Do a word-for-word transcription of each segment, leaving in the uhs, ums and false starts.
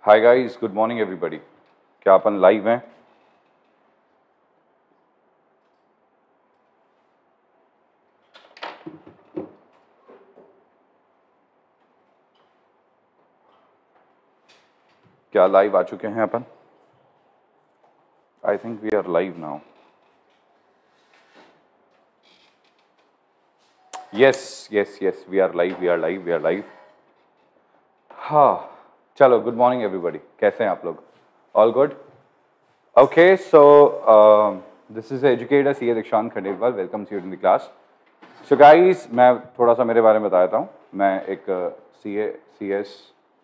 हाय guys, good morning everybody. क्या अपन live हैं? क्या लाइव आ चुके हैं अपन? I think we are live now. Yes yes yes we are live we are live we are live हाँ, चलो, गुड मॉर्निंग एवरीबॉडी। कैसे हैं आप लोग? All good? Okay, so this is educator C A Dikshant Khandelwal. Welcome you in the class. So guys, मैं थोड़ा सा मेरे बारे में बता देता हूँ। मैं एक C A C S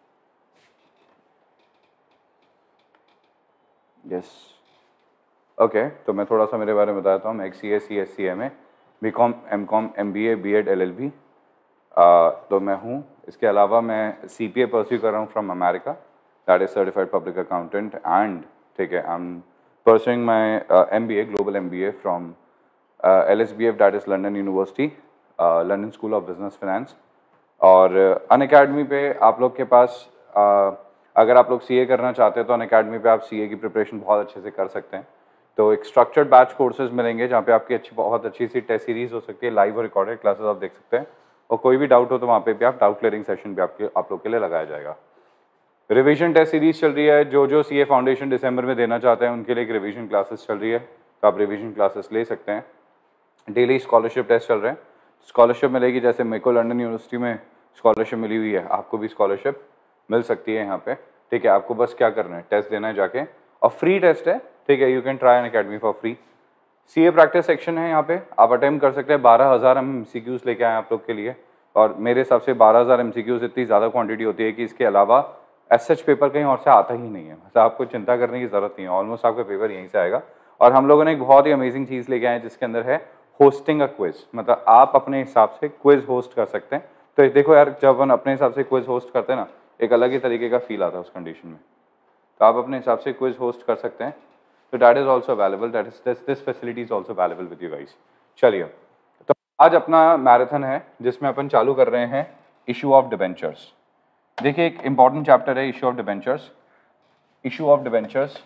yes okay तो मैं थोड़ा सा मेरे बारे में बताता हूँ। मैं एक C A C S C M A B com M com M B A B Ed L L B तो मैं हूँ। इसके अलावा मैं सी पी ए परस्यू कर रहा हूँ from America, that is certified public accountant. And ठीक है, I am pursuing my M B A global M B A from L S B F, that is London university, London school of business finance. और अन academy पे आप लोग के पास uh, अगर आप लोग सी ए करना चाहते हैं तो अन अकेडमी पे आप सी ए की प्रिपरेशन बहुत अच्छे से कर सकते हैं। तो एक स्ट्रक्चर्ड बैच कोर्सेज मिलेंगे जहाँ पे आपकी अच्छी बहुत अच्छी सी टेस्ट सीरीज हो सकती है, लाइव और रिकॉर्डेड क्लासेस आप देख सकते हैं। और कोई भी डाउट हो तो वहाँ पे भी आप डाउट क्लियरिंग सेशन भी आपके आप लोग के लिए लगाया जाएगा। रिवीजन टेस्ट सीरीज चल रही है। जो जो सी ए फाउंडेशन दिसंबर में देना चाहते हैं उनके लिए एक रिवीजन क्लासेस चल रही है, तो आप रिवीजन क्लासेस ले सकते हैं। डेली स्कॉलरशिप टेस्ट चल रहे हैं। स्कॉलरशिप मिलेगी, जैसे मेरे को लंदन यूनिवर्सिटी में स्कॉलरशिप मिली हुई है, आपको भी स्कॉलरशिप मिल सकती है यहाँ पे। ठीक है, आपको बस क्या करना है, टेस्ट देना है जाके, और फ्री टेस्ट है। ठीक है, you can try Unacademy for free. C A practice section है यहाँ पे, आप अटेम्प्ट कर सकते हैं। बारह हज़ार हम एम सी क्यूज़ लेके आए आप लोग के लिए, और मेरे हिसाब से बारह हज़ार एम सी क्यूज़ इतनी ज़्यादा क्वांटिटी होती है कि इसके अलावा एस एच पेपर कहीं और से आता ही नहीं है। मतलब आपको चिंता करने की ज़रूरत नहीं है, ऑलमोस्ट आपका पेपर यहीं से आएगा। और हम लोगों ने एक बहुत ही अमेजिंग चीज़ लेके आए जिसके अंदर है होस्टिंग अ क्विज। मतलब आप अपने हिसाब से क्विज होस्ट कर सकते हैं। तो देखो यार, जब अपन अपने हिसाब से क्विज होस्ट करते हैं ना, एक अलग ही तरीके का फील आता है उस कंडीशन में। तो आप अपने हिसाब से क्विज होस्ट कर सकते हैं। तो that is also available, that is this this facility is also available with you guys. चलिए, तो आज अपना मैराथन है जिसमें अपन चालू कर रहे हैं इशू ऑफ डिबेंचर्स। देखिए, एक इंपॉर्टेंट चैप्टर है issue of debentures. Issue of debentures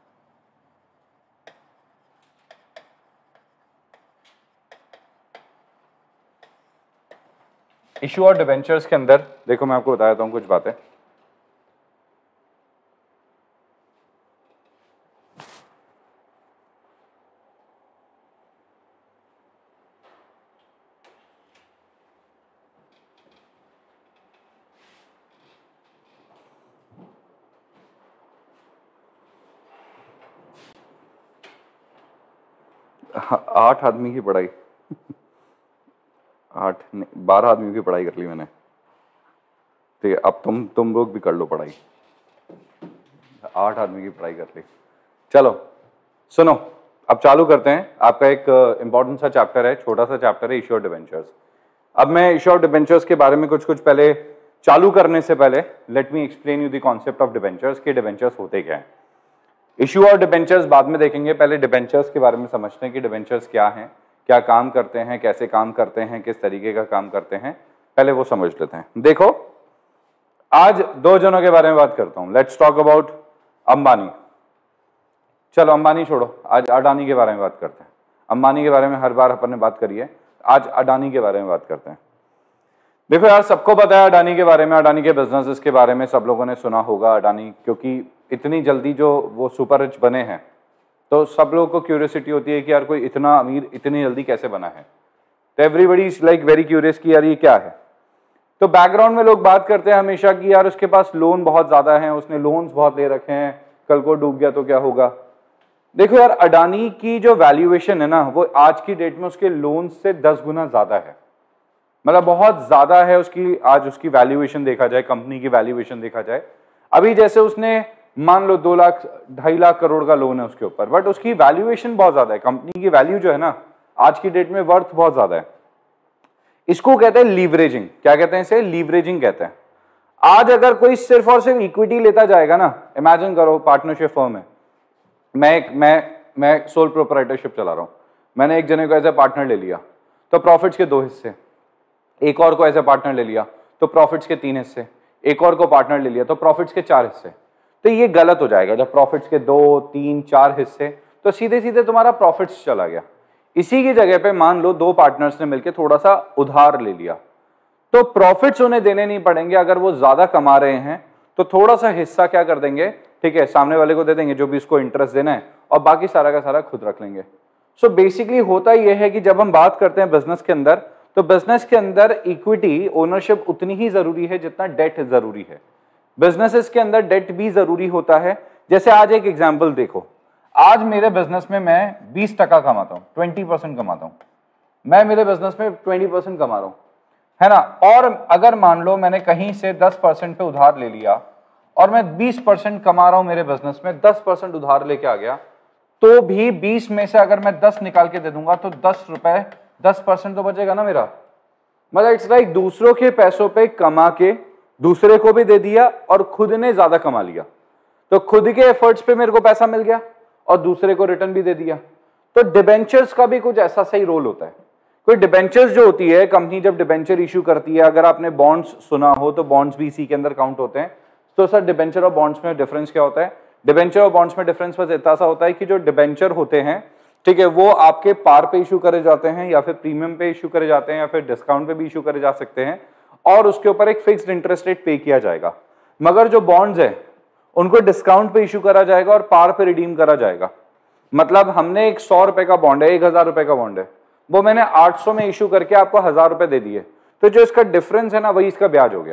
issue of debentures के अंदर देखो, मैं आपको बता देता हूँ कुछ बातें। आठ आदमी की पढ़ाई आठ नहीं बारह आदमी की पढ़ाई कर ली मैंने। ठीक है, अब तुम तुम लोग भी कर लो पढ़ाई। आठ आदमी की पढ़ाई कर ली। चलो सुनो, अब चालू करते हैं। आपका एक इंपॉर्टेंट सा चैप्टर है, छोटा सा चैप्टर है, इशू ऑफ डिबेंचर्स। अब मैं इशू ऑफ डिबेंचर्स के बारे में कुछ कुछ पहले, चालू करने से पहले let me explain you the concept of debentures कि डिबेंचर्स होते क्या है। इशू ऑफ डिबेंचर्स बाद में देखेंगे, पहले डिबेंचर्स के बारे में समझते हैं कि डिबेंचर्स क्या हैं, क्या काम करते हैं, कैसे काम करते हैं, किस तरीके का काम करते हैं, पहले वो समझ लेते हैं। देखो, आज दो जनों के बारे में बात करता हूं। Let's talk about Ambani. चलो अंबानी छोड़ो, आज अडानी के बारे में बात करते हैं। अंबानी के बारे में हर बार अपन ने बात करी है, आज अडानी के बारे में बात करते हैं। देखो यार, सबको पता है अडानी के बारे में, अडानी के बिजनेसेस के बारे में सब लोगों ने सुना होगा। अडानी क्योंकि इतनी जल्दी जो वो सुपर रिच बने हैं, तो सब लोगों को क्यूरियोसिटी होती है कि यार कोई इतना अमीर इतनी जल्दी कैसे बना है। तो everybody is like very curious कि यार ये क्या है। तो बैकग्राउंड में लोग बात करते हैं हमेशा कि यार उसके पास लोन बहुत ज्यादा है, उसने लोन्स बहुत ले रखे हैं, कल को डूब गया तो क्या होगा। देखो यार, अडानी की जो वैल्यूएशन है ना, वो आज की डेट में उसके लोन से दस गुना ज्यादा है। मतलब बहुत ज्यादा है उसकी, आज उसकी वैल्यूएशन देखा जाए, कंपनी की वैल्यूएशन देखा जाए। अभी जैसे उसने मान लो दो लाख ढाई लाख करोड़ का लोन है उसके ऊपर, बट उसकी वैल्यूएशन बहुत ज्यादा है। कंपनी की वैल्यू जो है ना आज की डेट में वर्थ बहुत ज्यादा है। इसको कहते हैं लीवरेजिंग। क्या कहते हैं इसे? लीवरेजिंग कहते हैं। आज अगर कोई सिर्फ और सिर्फ इक्विटी लेता जाएगा ना, इमेजिन करो पार्टनरशिप फर्म है, मैं एक मैं मैं सोल प्रोप्राइटरशिप चला रहा हूं, मैंने एक जने को एज ए पार्टनर ले लिया तो प्रॉफिट्स के दो हिस्से, एक और को एज ए पार्टनर ले लिया तो प्रॉफिट्स के तीन हिस्से, एक और को पार्टनर ले लिया तो प्रॉफिट्स के चार हिस्से। तो ये गलत हो जाएगा। जब प्रॉफिट्स के दो तीन चार हिस्से, तो सीधे सीधे तुम्हारा प्रॉफिट्स चला गया। इसी की जगह पे मान लो दो पार्टनर्स ने मिलकर थोड़ा सा उधार ले लिया, तो प्रॉफिट्स उन्हें देने नहीं पड़ेंगे। अगर वो ज्यादा कमा रहे हैं तो थोड़ा सा हिस्सा क्या कर देंगे, ठीक है, सामने वाले को दे देंगे जो भी उसको इंटरेस्ट देना है, और बाकी सारा का सारा खुद रख लेंगे। सो बेसिकली होता यह है कि जब हम बात करते हैं बिजनेस के अंदर, तो बिजनेस के अंदर इक्विटी ओनरशिप उतनी ही जरूरी है जितना डेट जरूरी है। बिजनेसेस के अंदर डेट भी जरूरी होता है। जैसे आज एक एग्जांपल देखो, आज मेरे बिजनेस में मैं बीस टका कमाता हूं, ट्वेंटी परसेंट कमाता हूं, मैं मेरे बिजनेस में ट्वेंटी परसेंट कमा रहा हूं, है ना। और अगर मान लो मैंने कहीं से दस परसेंट पे उधार ले लिया और मैं बीस परसेंट कमा रहा हूं मेरे बिजनेस में, दस परसेंट उधार लेके आ गया, तो भी बीस में से अगर मैं दस निकाल के दे दूंगा तो दस रुपए, दस परसेंट तो बचेगा ना मेरा। मतलब इट्स लाइक दूसरों के पैसों पे कमा के दूसरे को भी दे दिया और खुद ने ज्यादा कमा लिया। तो खुद के एफर्ट्स पे मेरे को पैसा मिल गया और दूसरे को रिटर्न भी दे दिया। तो डिबेंचर्स का भी कुछ ऐसा सही रोल होता है। कोई डिबेंचर्स जो होती है, कंपनी जब डिबेंचर इशू करती है, अगर आपने बॉन्ड्स सुना हो तो बॉन्ड्स भी इसी के अंदर काउंट होते हैं। तो सर डिबेंचर और बॉन्ड्स में डिफरेंस क्या होता है? डिबेंचर और बॉन्ड्स में डिफरेंस बस इतना सा होता है कि जो डिबेंचर होते हैं, ठीक है, वो आपके पार पे इशू करे जाते हैं या फिर प्रीमियम पे इशू करे जाते हैं या फिर डिस्काउंट पे भी इशू करे जा सकते हैं, और उसके ऊपर एक फिक्स्ड इंटरेस्ट रेट पे किया जाएगा। मगर जो बॉन्ड्स है उनको डिस्काउंट पे इशू करा जाएगा और पार पे रिडीम करा जाएगा। मतलब हमने एक सौ रुपए का बॉन्ड है, एक हजार रुपए का बॉन्ड है, वो मैंने आठ सौ में इशू करके आपको हजार रुपए दे दिए, तो जो इसका डिफरेंस है ना वही इसका ब्याज हो गया।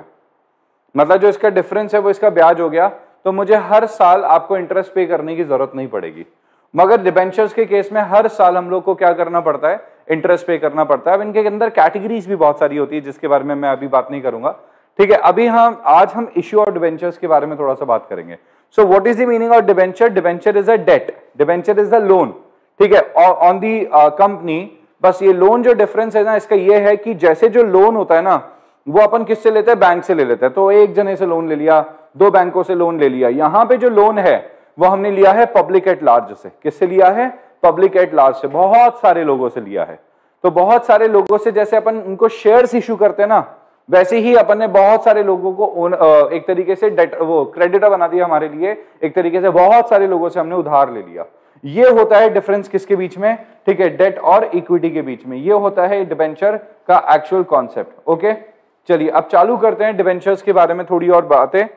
मतलब जो इसका डिफरेंस है वो इसका ब्याज हो गया। तो मुझे हर साल आपको इंटरेस्ट पे करने की जरूरत नहीं पड़ेगी। मगर डिबेंचर्स के केस में हर साल हम लोग को क्या करना पड़ता है? इंटरेस्ट पे करना पड़ता है। अब इनके अंदर कैटेगरीज भी बहुत सारी होती है जिसके बारे में मैं अभी बात नहीं करूंगा, ठीक है। अभी हम आज हम इश्यू और डिबेंचर्स के बारे में थोड़ा सा बात करेंगे। So what is the meaning of debenture? Debenture is a debt, debenture is a loan, ठीक है, ऑन दी कंपनी। बस ये लोन जो डिफरेंस है ना इसका ये है कि जैसे जो लोन होता है ना वो अपन किससे लेते हैं? बैंक से ले लेते हैं। तो एक जने से लोन ले लिया, दो बैंकों से लोन ले लिया। यहां पे जो लोन है वो हमने लिया है पब्लिक एट लार्ज से। किससे लिया है? पब्लिक एट लार्ज से, बहुत सारे लोगों से लिया है। तो बहुत सारे लोगों से जैसे अपन उनको शेयर्स इशू करते हैं ना, वैसे ही अपन ने बहुत सारे लोगों को एक तरीके से डेट वो क्रेडिटर बना दिया हमारे लिए। एक तरीके से बहुत सारे लोगों से हमने उधार ले लिया। ये होता है डिफरेंस किसके बीच में? ठीक है, डेट और इक्विटी के बीच में। ये होता है डिबेंचर का एक्चुअल कॉन्सेप्ट। ओके, चलिए अब चालू करते हैं डिबेंचर्स के बारे में थोड़ी और बातें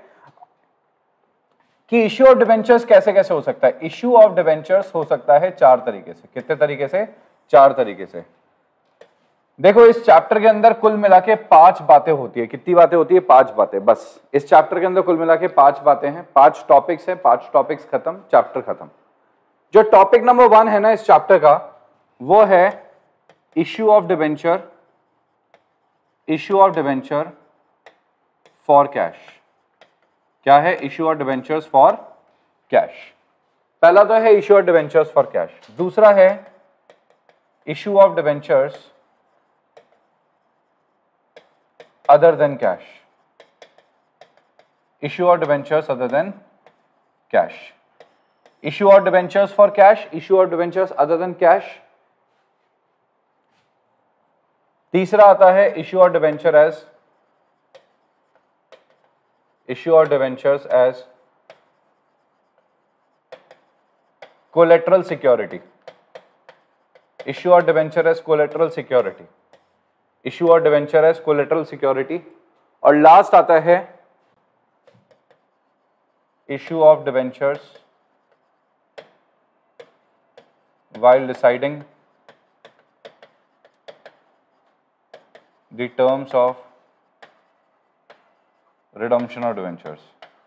कि इश्यू ऑफ डिबेंचर्स कैसे कैसे हो सकता है। इश्यू ऑफ डिबेंचर्स हो सकता है चार तरीके से। कितने तरीके से? चार तरीके से। देखो इस चैप्टर के अंदर कुल मिला के पांच बातें होती है। कितनी बातें होती है? पांच बातें। बस इस चैप्टर के अंदर कुल मिला के पांच बातें हैं, पांच टॉपिक्स हैं। पांच टॉपिक्स खत्म, चैप्टर खत्म। जो टॉपिक नंबर वन है ना इस चैप्टर का, वो है issue of debenture, issue of debenture for cash. क्या है? Issue of debentures for cash. पहला तो है issue of debentures for cash. दूसरा है issue of debentures other than cash. Issue of debentures other than cash. Issue of debentures for cash, issue of debentures other than cash. तीसरा आता है issue of debenture as issue of debentures as collateral security. Issue of debenture as collateral security. Issue of debenture as collateral security. और last आता है issue of debentures while deciding the terms of redemption of debentures.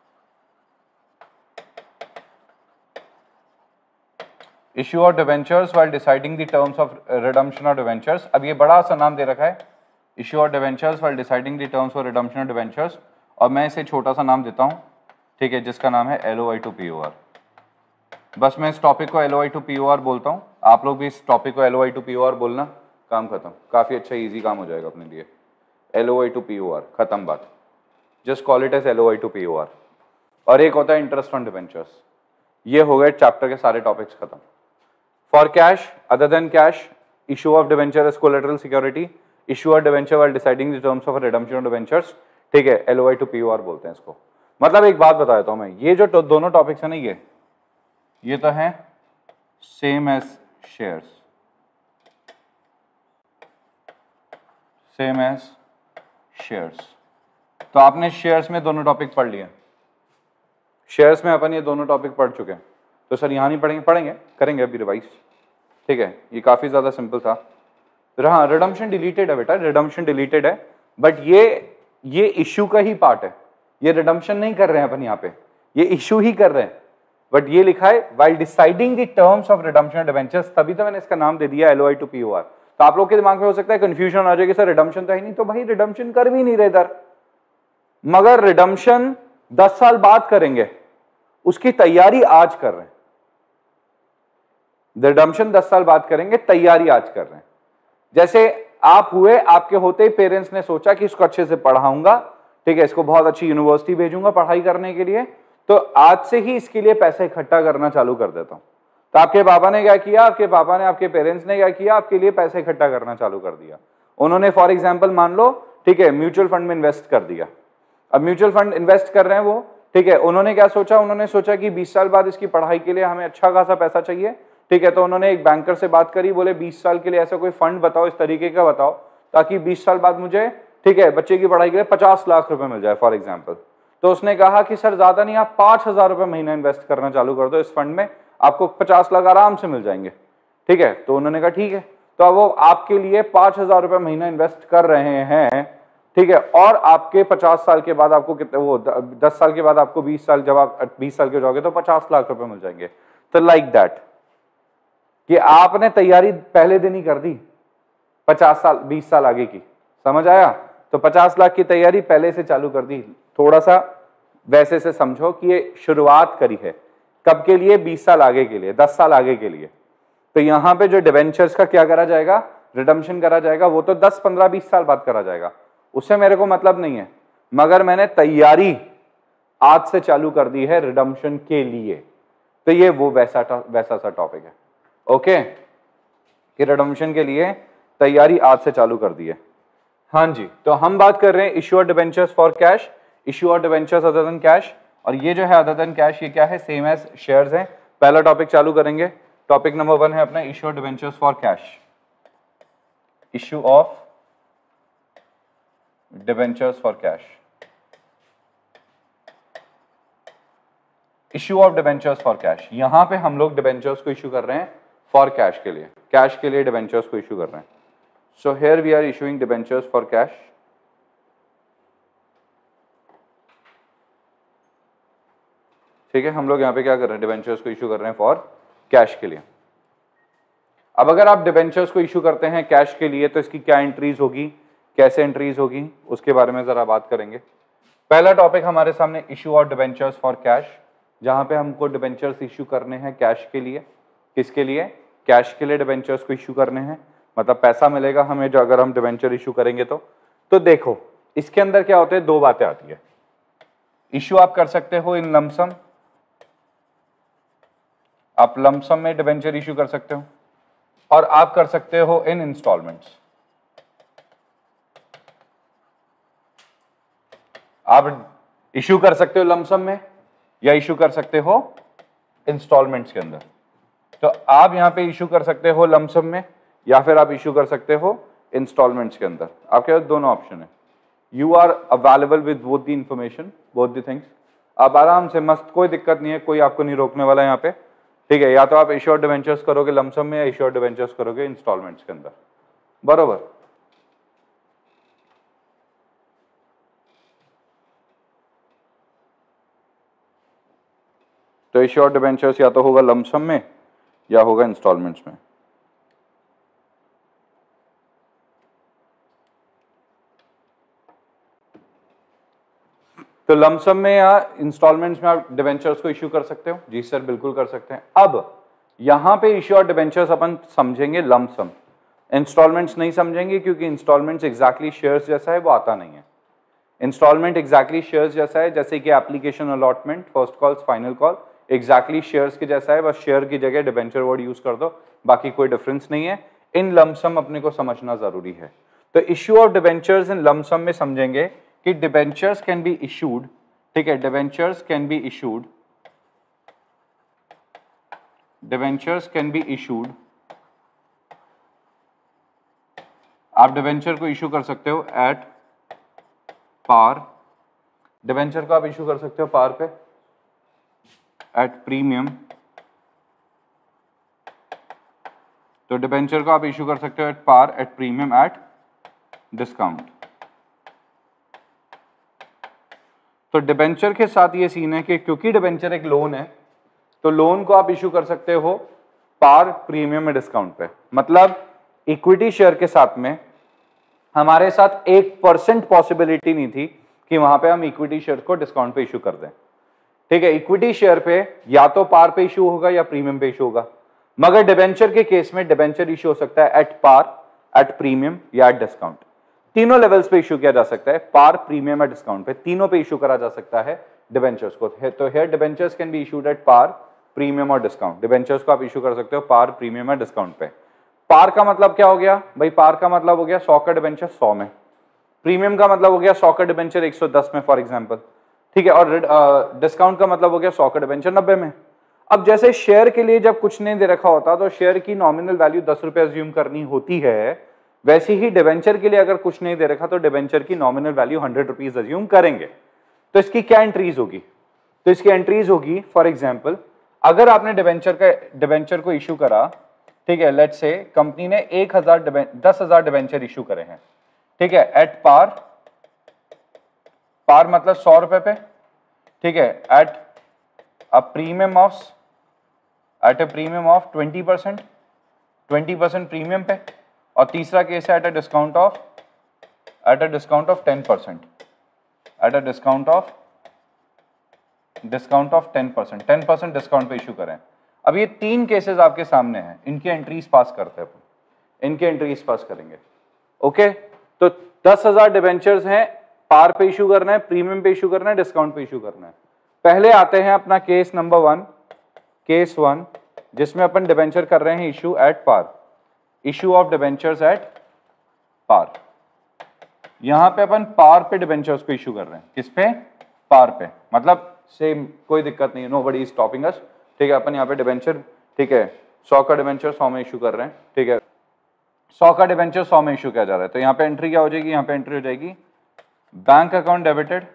Issue of debentures while deciding the terms of redemption of debentures. अब ये बड़ा सा नाम दे रखा है, issue of debentures while deciding the terms of redemption of debentures, और मैं इसे छोटा सा नाम देता हूँ, ठीक है, जिसका नाम है L O I to P O R। बस मैं इस टॉपिक को L O I to P O R बोलता हूँ, आप लोग भी इस टॉपिक को L O I to P O R बोलना, काम खत्म। काफी अच्छा इजी काम हो जाएगा अपने लिए। L O I to P O R, खत्म बात। Just call it as L O I to P O R। और एक होता है इंटरेस्ट ऑन डिबेंचर्स। ये हो गए चैप्टर के सारे टॉपिक्स खत्म। For cash, other than cash, issue of debenture as collateral security, issue of debenture while deciding the terms of redemption of debentures, ठीक है, L O I to P O R बोलते हैं इसको। मतलब एक बात बता देता हूं मैं, ये जो दोनों टॉपिक्स है ना, ये ये तो है same as shares, same as shares. तो आपने शेयर्स में दोनों टॉपिक पढ़ लिए, शेयर्स में अपन ये दोनों टॉपिक पढ़ चुके हैं, तो सर यहाँ नहीं पढ़ेंगे? पढ़ेंगे, करेंगे अभी रिवाइज, ठीक है। ये काफी ज्यादा सिंपल था। हाँ, रिडम्पशन डिलीटेड है बेटा, रिडम्पशन डिलीटेड है, बट ये ये इश्यू का ही पार्ट है, ये रिडम्पशन नहीं कर रहे हैं अपन यहाँ पे, ये इश्यू ही कर रहे हैं। बट ये लिखा है while deciding the terms of redemption debentures, तभी तो मैंने इसका नाम दे दिया एलओआई टू पीओआर। तो आप लोग के दिमाग में हो सकता है कंफ्यूजन आ जाएगी, सर रिडम्पशन तो है नहीं, तो भाई रिडम्पशन कर भी नहीं रहे इधर, मगर रिडम्पशन दस साल बाद करेंगे, उसकी तैयारी आज कर रहे हैं। रिडम्पशन दस साल बाद करेंगे, तैयारी आज कर रहे हैं। जैसे आप हुए, आपके होते ही पेरेंट्स ने सोचा कि इसको अच्छे से पढ़ाऊंगा, ठीक है, इसको बहुत अच्छी यूनिवर्सिटी भेजूंगा पढ़ाई करने के लिए, तो आज से ही इसके लिए पैसे इकट्ठा करना चालू कर देता हूं। तो आपके पापा ने क्या किया, आपके पापा ने, आपके पेरेंट्स ने क्या किया, आपके लिए पैसे इकट्ठा करना चालू कर दिया। उन्होंने फॉर एग्जाम्पल मान लो, ठीक है, म्यूचुअल फंड में इन्वेस्ट कर दिया। अब म्यूचुअल फंड इन्वेस्ट कर रहे हैं वो, ठीक है, उन्होंने क्या सोचा, उन्होंने सोचा कि बीस साल बाद इसकी पढ़ाई के लिए हमें अच्छा खासा पैसा चाहिए, ठीक है। तो उन्होंने एक बैंकर से बात करी, बोले बीस साल के लिए ऐसा कोई फंड बताओ, इस तरीके का बताओ, ताकि बीस साल बाद मुझे, ठीक है, बच्चे की पढ़ाई के लिए पचास लाख रुपए मिल जाए फॉर एग्जाम्पल। तो उसने कहा कि सर ज्यादा नहीं, आप पांच हजार रुपए महीना इन्वेस्ट करना चालू कर दो इस फंड में, आपको पचास लाख आराम से मिल जाएंगे, ठीक है। तो उन्होंने कहा ठीक है, तो अब वो आपके लिए पांच हजार रुपए महीना इन्वेस्ट कर रहे हैं, ठीक है, और आपके पचास साल के बाद आपको कितने, वो दस साल के बाद आपको बीस साल, जब आप बीस साल के जाओगे तो पचास लाख रुपए मिल जाएंगे। तो लाइक दैट कि आपने तैयारी पहले दिन ही कर दी पचास साल बीस साल आगे की, समझ आया? तो पचास लाख की तैयारी पहले से चालू कर दी। थोड़ा सा वैसे से समझो कि ये शुरुआत करी है, कब के लिए? बीस साल आगे के लिए, दस साल आगे के लिए। तो यहां पे जो डिबेंचर्स का क्या करा जाएगा, रिडम्पशन करा जाएगा, वो तो दस पंद्रह बीस साल बाद करा जाएगा, उससे मेरे को मतलब नहीं है, मगर मैंने तैयारी आज से चालू कर दी है रिडम्पशन के लिए। तो ये वो वैसा वैसा सा टॉपिक है, ओके, कि रिडम्पशन के लिए तैयारी आज से चालू कर दी है। हाँ जी, तो हम बात कर रहे हैं issue of debentures for cash, issue of debentures other than cash, और ये जो है अदर देन कैश, ये क्या है? सेम एज शेयर्स है। पहला टॉपिक चालू करेंगे, टॉपिक नंबर वन है अपना issue of debentures for cash, issue of debentures for cash, issue of debentures for cash. यहां पे हम लोग डिबेंचर्स को इश्यू कर रहे हैं फॉर कैश के लिए, कैश के लिए डिबेंचर्स को इश्यू कर रहे हैं। So here we are issuing debentures for cash, ठीक है। हम लोग यहाँ पे क्या कर रहे हैं, डिबेंचर्स को इशू कर रहे हैं फॉर कैश के लिए। अब अगर आप डिबेंचर्स को इशू करते हैं कैश के लिए, तो इसकी क्या एंट्रीज होगी, कैसे एंट्रीज होगी, उसके बारे में जरा बात करेंगे। पहला टॉपिक हमारे सामने issue of debentures for cash, जहां पे हमको डिबेंचर्स इशू करने हैं कैश के लिए। किसके लिए? कैश के लिए डिबेंचर्स को इशू करने हैं, मतलब पैसा मिलेगा हमें जो अगर हम डिबेंचर इशू करेंगे तो। तो देखो इसके अंदर क्या होते हैं, दो बातें आती है। इशू आप कर सकते हो इन लमसम, आप लमसम में डिबेंचर इशू कर सकते हो, और आप कर सकते हो इन इंस्टॉलमेंट्स। आप इशू कर सकते हो लमसम में या इशू कर सकते हो इंस्टॉलमेंट्स के अंदर। तो आप यहां पे इशू कर सकते हो लमसम में, या फिर आप इशू कर सकते हो इंस्टॉलमेंट्स के अंदर। आपके पास दोनों ऑप्शन है, you are available with both the information, both the things. आप आराम से मस्त, कोई दिक्कत नहीं है, कोई आपको नहीं रोकने वाला यहाँ पे, ठीक है। या तो आप इश्यू ऑफ डिबेंचर्स करोगे लमसम में, या इश्यू ऑफ डिबेंचर्स करोगे इंस्टॉलमेंट्स के अंदर, बरोबर। तो इश्यू ऑफ डिबेंचर्स या तो होगा लमसम में या होगा इंस्टॉलमेंट्स में। तो लमसम में या इंस्टॉलमेंट्स में आप डिबेंचर्स को इश्यू कर सकते हो। जी सर बिल्कुल कर सकते हैं। अब यहां पे इश्यू ऑफ डिबेंचर्स अपन समझेंगे लमसम, इंस्टॉलमेंट्स नहीं समझेंगे, क्योंकि इंस्टॉलमेंट्स एग्जैक्टली शेयर्स जैसा है, वो आता नहीं है। इंस्टॉलमेंट एग्जैक्टली शेयर्स जैसा है, जैसे कि application allotment, first call, final call, exactly shares के जैसा है, बस शेयर की जगह डिबेंचर वर्ड यूज कर दो, बाकी कोई डिफरेंस नहीं है। इन लमसम अपने को समझना जरूरी है। तो issue of debentures in lump sum में समझेंगे कि डिबेंचर्स कैन बी इशूड ठीक है, debentures can be issued, debentures can be issued, आप डिवेंचर को इशू कर सकते हो एट पार, डिवेंचर को आप इशू कर सकते हो पार पे, एट प्रीमियम, तो डिवेंचर को आप इशू कर सकते हो at par, at premium, at discount. तो डिवेंचर के साथ ये सीन है कि क्योंकि डिवेंचर एक लोन है तो लोन को आप इशू कर सकते हो पार, प्रीमियम में, डिस्काउंट पे। मतलब इक्विटी शेयर के साथ में हमारे साथ एक परसेंट पॉसिबिलिटी नहीं थी कि वहां पे हम इक्विटी शेयर को डिस्काउंट पे इशू कर दें। ठीक है, इक्विटी शेयर पे या तो पार पे इशू होगा या प्रीमियम पे इशू होगा, मगर डिवेंचर के केस में डिवेंचर इशू हो सकता है एट पार, एट प्रीमियम या एट डिस्काउंट। तीनों लेवल्स पे इशू किया जा सकता है, पार, प्रीमियम या डिस्काउंट पे, तीनों पे इशू करा जा सकता है डिवेंचर्स को। तो here debentures can be issued at par, premium और डिस्काउंट। डिवेंचर्स को आप इशू कर सकते हो पार, प्रीमियम या डिस्काउंट पे। पार का मतलब क्या हो गया भाई? पार का मतलब हो गया सौ का डिवेंचर सौ में, प्रीमियम का मतलब हो गया सौ का डिवेंचर एक सौ दस में फॉर एग्जांपल। ठीक है, और डिस्काउंट का मतलब हो गया सौ का डिवेंचर नब्बे में। अब जैसे शेयर के लिए जब कुछ नहीं दे रखा होता तो शेयर की नॉमिनल वैल्यू दस रुपए अज्यूम करनी होती है, वैसे ही डिवेंचर के लिए अगर कुछ नहीं दे रखा तो डिवेंचर की nominal value hundred rupees assume करेंगे। तो इसकी क्या एंट्रीज होगी? तो इसकी एंट्रीज होगी फॉर एग्जांपल, अगर आपने डिवेंचर का डिवेंचर को इशू करा, ठीक है, लेट्स से कंपनी ने एक हजार दस हजार डिवेंचर इशू करे हैं, ठीक है, एट पार, पार मतलब सौ रुपए पे, ठीक है, at a premium of at a premium of twenty percent, twenty percent premium पे, और तीसरा केस है at a discount of at a discount of ten percent, at a discount of discount of ten percent, ten percent discount पे issue करें। अब ये तीन cases आपके सामने हैं, इनकी एंट्रीज पास करते हैं अपन, इनके एंट्रीज पास करेंगे। ओके, तो दस हजार डिवेंचर्स हैं, पार पे इशू करना है, प्रीमियम पे इशू करना है, डिस्काउंट पे इशू करना है। पहले आते हैं अपना case number one, case one, जिसमें अपन डिवेंचर कर रहे हैं issue at par, issue of debentures at par. यहां पे अपन पार पे डिवेंचर्स को इशू कर रहे हैं, किस पे? पार पे, मतलब सेम, कोई दिक्कत नहीं है, नोबडी इज स्टॉपिंग अस। ठीक है, अपन यहाँ पे डिवेंचर, ठीक है, सौ का डिवेंचर सौ में इशू कर रहे हैं, ठीक है, सौ का डिवेंचर सौ में इशू किया जा रहा है। तो यहाँ पे एंट्री क्या हो जाएगी? यहाँ पे एंट्री हो जाएगी बैंक अकाउंट डेबिटेड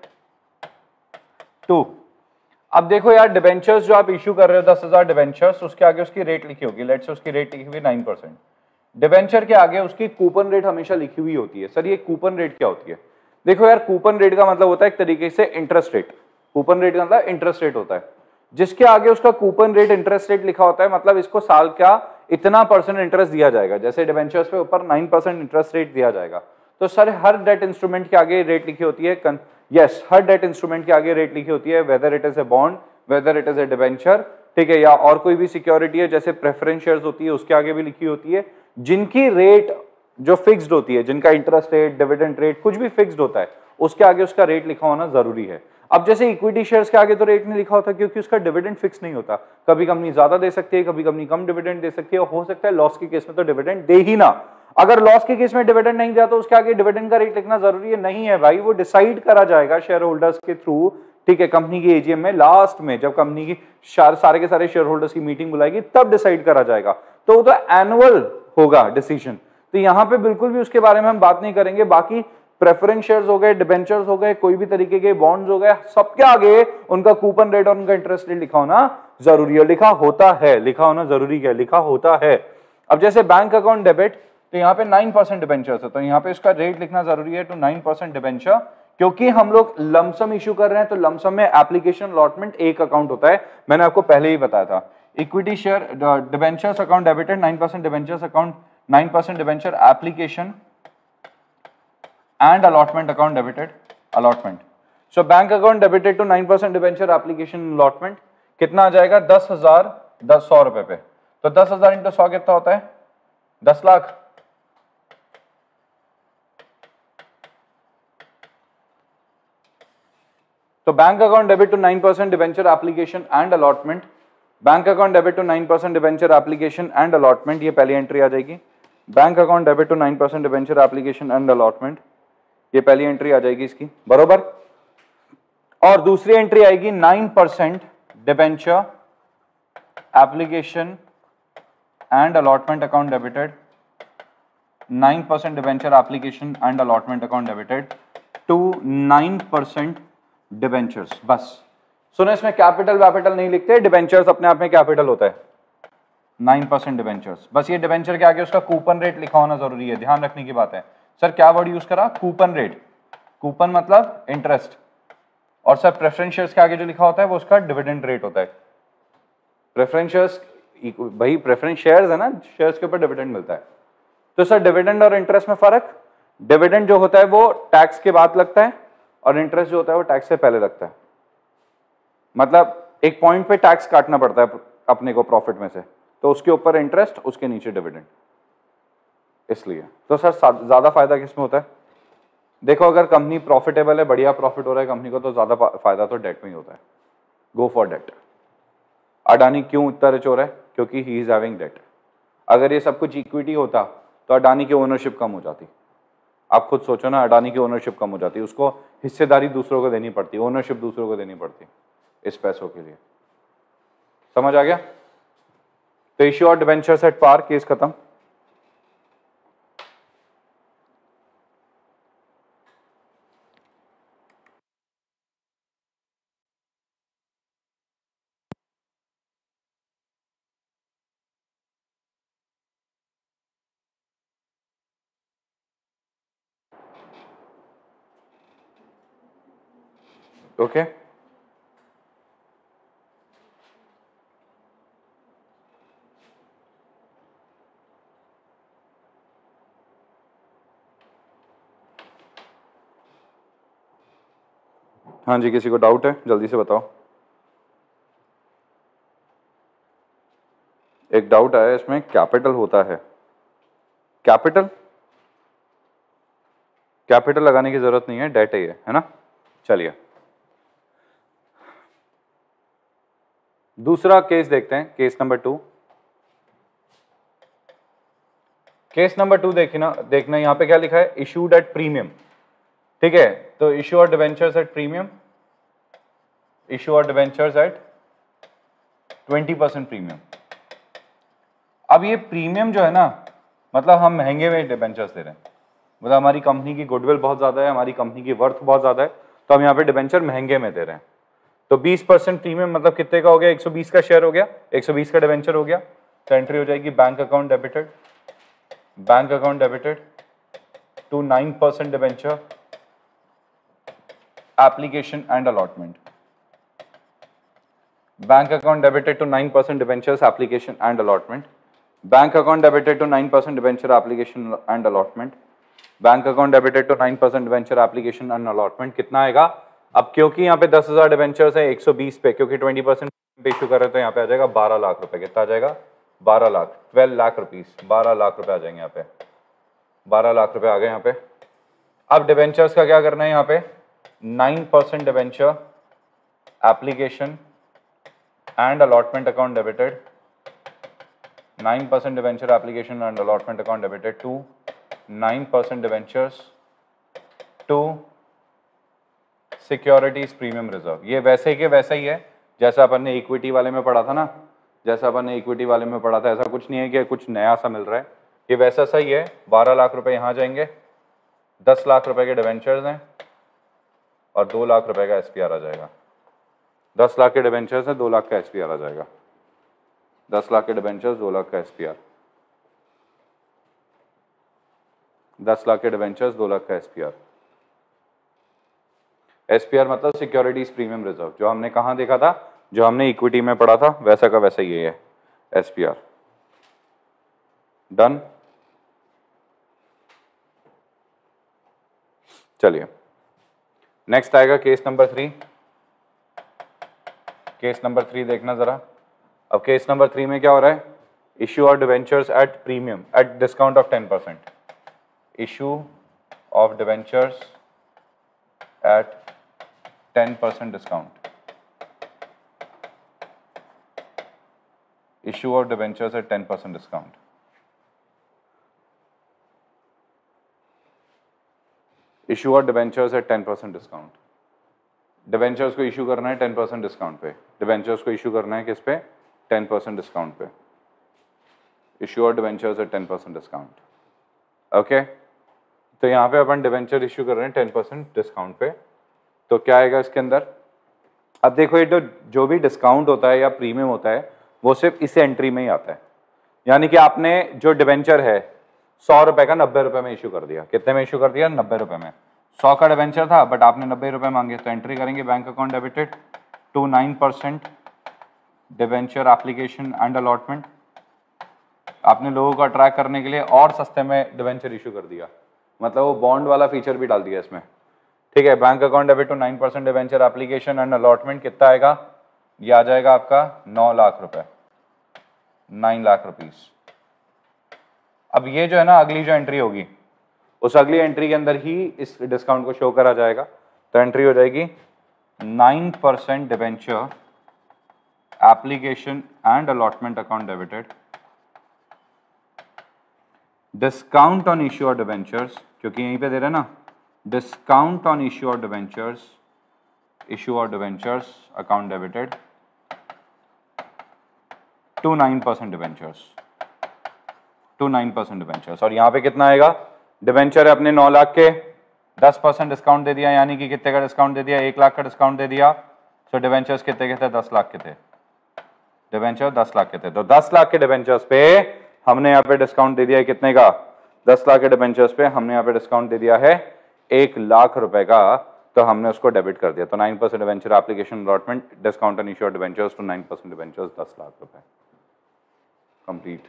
टू। अब देखो यार, डिवेंचर्स जो आप इशू कर रहे हो दस हजार डिवेंचर्स, उसके आगे उसकी रेट लिखी होगी, लेट्स से उसकी रेट लिखी हुई नाइन परसेंट। डिवेंचर के आगे उसकी कूपन रेट हमेशा लिखी हुई होती है। सर ये कूपन रेट क्या होती है? देखो यार, कूपन रेट का मतलब होता है एक तरीके से इंटरेस्ट रेट। कूपन रेट का मतलब इंटरेस्ट रेट होता है, जिसके आगे उसका कूपन रेट, इंटरेस्ट रेट लिखा होता है, मतलब इसको साल का इतना परसेंट इंटरेस्ट दिया जाएगा। जैसे डिवेंचर्स पे ऊपर नाइन परसेंट इंटरेस्ट रेट दिया जाएगा, तो सर हर डेट इंस्ट्रूमेंट के आगे रेट लिखी होती है। यस yes, हर डेट इंस्ट्रूमेंट के आगे रेट लिखी होती है, whether it is a bond, whether it is a debenture, ठीक है, या और कोई भी सिक्योरिटी है, जैसे प्रेफरेंस शेयर्स होती है उसके आगे भी लिखी होती है, जिनकी रेट जो फिक्स्ड होती है, जिनका इंटरेस्ट रेट, डिविडेंड रेट, कुछ भी फिक्स्ड होता है, उसके आगे उसका रेट लिखा होना जरूरी है। अब जैसे इक्विटी शेयर्स के आगे तो रेट नहीं लिखा होता, क्योंकि उसका डिविडेंड फिक्स नहीं होता। कभी कंपनी ज्यादा दे सकती है, कभी कंपनी कम डिविडेंड दे सकती है, और हो सकता है लॉस के केस में तो डिविडेंड दे ही ना। अगर लॉस के केस में डिविडेंड नहीं दिया तो उसके आगे डिविडेंड का रेट लिखना जरूरी है? नहीं है भाई, वो डिसाइड करा जाएगा शेयर होल्डर्स के थ्रू, ठीक है, कंपनी की एजीएम में लास्ट में, जब कंपनी की सारे के सारे शेयर होल्डर्स की मीटिंग बुलाएगी तब डिसाइड करा जाएगा। तो वो तो एनुअल होगा डिसीजन, तो यहाँ पे बिल्कुल भी उसके बारे में हम बात नहीं करेंगे। बाकी प्रेफरेंस शेयर्स हो गए, डिबेंचर्स हो गए, कोई भी तरीके के बॉन्ड्स हो गए, सबके आगे उनका कूपन रेट और उनका इंटरेस्ट रेट लिखा होना जरूरी है। लिखा होता है, लिखा होना जरूरी है, लिखा होता है। अब जैसे बैंक अकाउंट डेबिट, तो यहाँ पे नाइन परसेंट डिबेंचर्स है, तो यहाँ पे इसका रेट लिखना जरूरी है टू नाइन परसेंट डिबेंचर, क्योंकि हम लोग लमसम इशू कर रहे हैं, तो लमसम में एप्लीकेशन अलॉटमेंट एक अकाउंट होता है, मैंने आपको पहले ही बताया था। Equity share debentures account debited nine percent debentures account nine percent debenture application and allotment account debited allotment. So bank account debited to nine percent debenture application allotment कितना आ जाएगा? दस हजार दस सौ रुपए पे, तो दस हजार इंटू सौ कितना होता है? दस लाख। तो bank account debit to nine percent debenture application and allotment, bank account debit to nine percent debenture application and allotment, ये पहली एंट्री आ जाएगी। Bank account debit to nine percent debenture application and allotment, ये पहली entry आ जाएगी इसकी, बरोबर। और दूसरी एंट्री आएगी nine percent debenture application and allotment account debited, nine percent debenture application and allotment account debited to nine percent debentures. बस सुनो, इसमें कैपिटल वैपिटल नहीं लिखते, डिबेंचर्स अपने आप में कैपिटल होता है। नाइन परसेंट डिबेंचर्स, बस ये डिबेंचर के आगे उसका कूपन रेट लिखा होना जरूरी है, ध्यान रखने की बात है। सर क्या वर्ड यूज करा? Coupon rate. कूपन मतलब इंटरेस्ट, और सर प्रेफरेंस शेयर्स के आगे जो लिखा होता है वो उसका डिविडेंड रेट होता है। प्रेफरेंस शेयर्स भाई प्रेफरेंस शेयर्स है ना, शेयर्स के ऊपर डिविडेंड मिलता है। तो सर डिविडेंड और इंटरेस्ट में फर्क, डिविडेंड जो होता है वो टैक्स के बाद लगता है और इंटरेस्ट जो होता है वो टैक्स से पहले लगता है। मतलब एक पॉइंट पे टैक्स काटना पड़ता है अपने को प्रॉफिट में से, तो उसके ऊपर इंटरेस्ट, उसके नीचे डिविडेंड, इसलिए। तो सर ज्यादा फायदा किसमें होता है? देखो अगर कंपनी प्रॉफिटेबल है, बढ़िया प्रॉफिट हो रहा है कंपनी को, तो ज्यादा फायदा तो डेट में ही होता है। Go for date. अडानी क्यों इतना रिच हो रहा है? क्योंकि ही इज हैविंग डेट। अगर ये सब कुछ इक्विटी होता तो अडानी की ओनरशिप कम हो जाती। आप खुद सोचो ना, अडानी की ओनरशिप कम हो जाती, उसको हिस्सेदारी दूसरों को देनी पड़ती, ओनरशिप दूसरों को देनी पड़ती इस पैसों के लिए। समझ आ गया? तो इश्यू और डिबेंचर्स एट पार, केस खत्म। Okay okay? हाँ जी, किसी को डाउट है जल्दी से बताओ। एक डाउट आया इसमें, कैपिटल होता है, कैपिटल कैपिटल लगाने की जरूरत नहीं है, डेट है ये, है ना। चलिए दूसरा केस देखते हैं, case number two. Case number two देखना देखना यहां पे क्या लिखा है? Issued at premium. ठीक है, तो इशू और डिबेंचर्स एट प्रीमियम, इशू और debentures at twenty percent premium. अब ये प्रीमियम जो है ना, मतलब हम महंगे में डिबेंचर्स दे रहे हैं, मतलब हमारी कंपनी की गुडविल बहुत ज्यादा है, हमारी कंपनी की वर्थ बहुत ज्यादा है, तो हम यहाँ पे डिबेंचर महंगे में दे रहे हैं। तो बीस परसेंट प्रीमियम मतलब कितने का हो गया? एक सौ बीस का शेयर हो गया, एक सौ बीस का डिबेंचर हो गया। तो एंट्री हो जाएगी bank account debited, bank account debited to nine percent debenture application and allotment, bank account debited to nine percent debentures application and allotment, bank account debited to nine percent debenture application and allotment, bank account debited to nine percent debenture application and allotment. कितना आएगा? अब क्योंकि यहाँ पे दस हजार debentures है एक सौ बीस पे, क्योंकि ट्वेंटी परसेंट पे इशू कर रहे हैं, तो यहाँ पे आ जाएगा बारह लाख रुपए। कितना आ जाएगा? बारह लाख, ट्वेल्व लाख रुपीस, बारह लाख रुपए आ जाएंगे यहाँ पे, बारह लाख रुपए आ गए यहाँ पे। अब डिबेंचर्स का क्या करना है? यहाँ पे nine percent debenture application and allotment account debited, nine percent debenture application and allotment account debited to nine percent debentures to securities premium reserve. ये वैसे के वैसा ही है जैसा अपन ने इक्विटी वाले में पढ़ा था ना, जैसा अपन ने इक्विटी वाले में पढ़ा था। ऐसा कुछ नहीं है कि कुछ नया सा मिल रहा है, ये वैसा सही है। बारह लाख रुपए यहाँ जाएंगे, दस लाख रुपए के डिबेंचर्स हैं और दो लाख रुपए का एसपीआर आ जाएगा। दस लाख के डिबेंचर्स है, दो लाख का एसपीआर आ जाएगा। दस लाख के डिबेंचर्स, दो लाख का एसपीआर, दस लाख के डिबेंचर्स, दो लाख का एसपीआर। एसपीआर मतलब सिक्योरिटीज प्रीमियम रिजर्व, जो हमने कहां देखा था, जो हमने इक्विटी में पढ़ा था, वैसा का वैसा ये है एसपीआर। डन। चलिए नेक्स्ट आएगा case number three. Case number three देखना जरा। अब केस नंबर थ्री में क्या हो रहा है? इश्यू और debentures at premium at discount of ten percent, issue of debentures at ten percent discount, issue of debentures at ten percent discount. Issue और debentures at ten percent discount. Debentures को issue करना है ten percent discount पे, debentures को issue करना है किस पे, टेन परसेंट डिस्काउंट पे, इशू और debentures at ten percent discount. Okay, तो यहाँ पे अपन डिवेंचर इशू कर रहे हैं टेन परसेंट डिस्काउंट पे, तो क्या आएगा इसके अंदर। अब देखो ये तो जो भी डिस्काउंट होता है या प्रीमियम होता है वो सिर्फ इस एंट्री में ही आता है, यानी कि आपने जो डिवेंचर है सौ रुपए का नब्बे रुपए में इशू कर दिया, कितने में इशू कर दिया, नब्बे रुपए में। सौ का डिवेंचर था बट आपने नब्बे रुपए मांगे, तो एंट्री करेंगे bank account debited to nine percent debenture application and allotment. आपने लोगों को अट्रैक्ट करने के लिए और सस्ते में डिवेंचर इशू कर दिया, मतलब वो बॉन्ड वाला फीचर भी डाल दिया इसमें, ठीक है। Bank account debit to nine percent debenture application and allotment कितना आएगा, ये आ जाएगा आपका नौ लाख रुपए, नाइन लाख रुपीस। अब ये जो है ना अगली जो एंट्री होगी उस अगली एंट्री के अंदर ही इस डिस्काउंट को शो करा जाएगा, तो एंट्री हो जाएगी nine percent debenture application and allotment account debited, discount on issue और डिवेंचर्स, क्योंकि यहीं पे दे रहे हैं ना, डिस्काउंट ऑन इश्यू और डिवेंचर्स, इश्यू और debentures account debited to nine percent debentures, to nine percent debentures. और यहाँ पे कितना आएगा, डिवेंचर है अपने नौ लाख के, दस परसेंट डिस्काउंट दे दिया, यानी कि कितने का डिस्काउंट दे दिया, एक लाख का डिस्काउंट दे दिया। सो डिवेंचर्स कितने के थे, दस लाख के थे, डिवेंचर दस लाख के थे, तो दस लाख के डिवेंचर्स पे हमने यहाँ पे डिस्काउंट दे दिया है कितने का, दस लाख के डिवेंचर्स पे हमने यहाँ पे डिस्काउंट दे दिया है एक लाख रुपए का, तो हमने उसको डेबिट कर दिया। तो nine percent debenture application allotment discount on issue debentures to nine percent debentures, दस लाख रुपए कंप्लीट।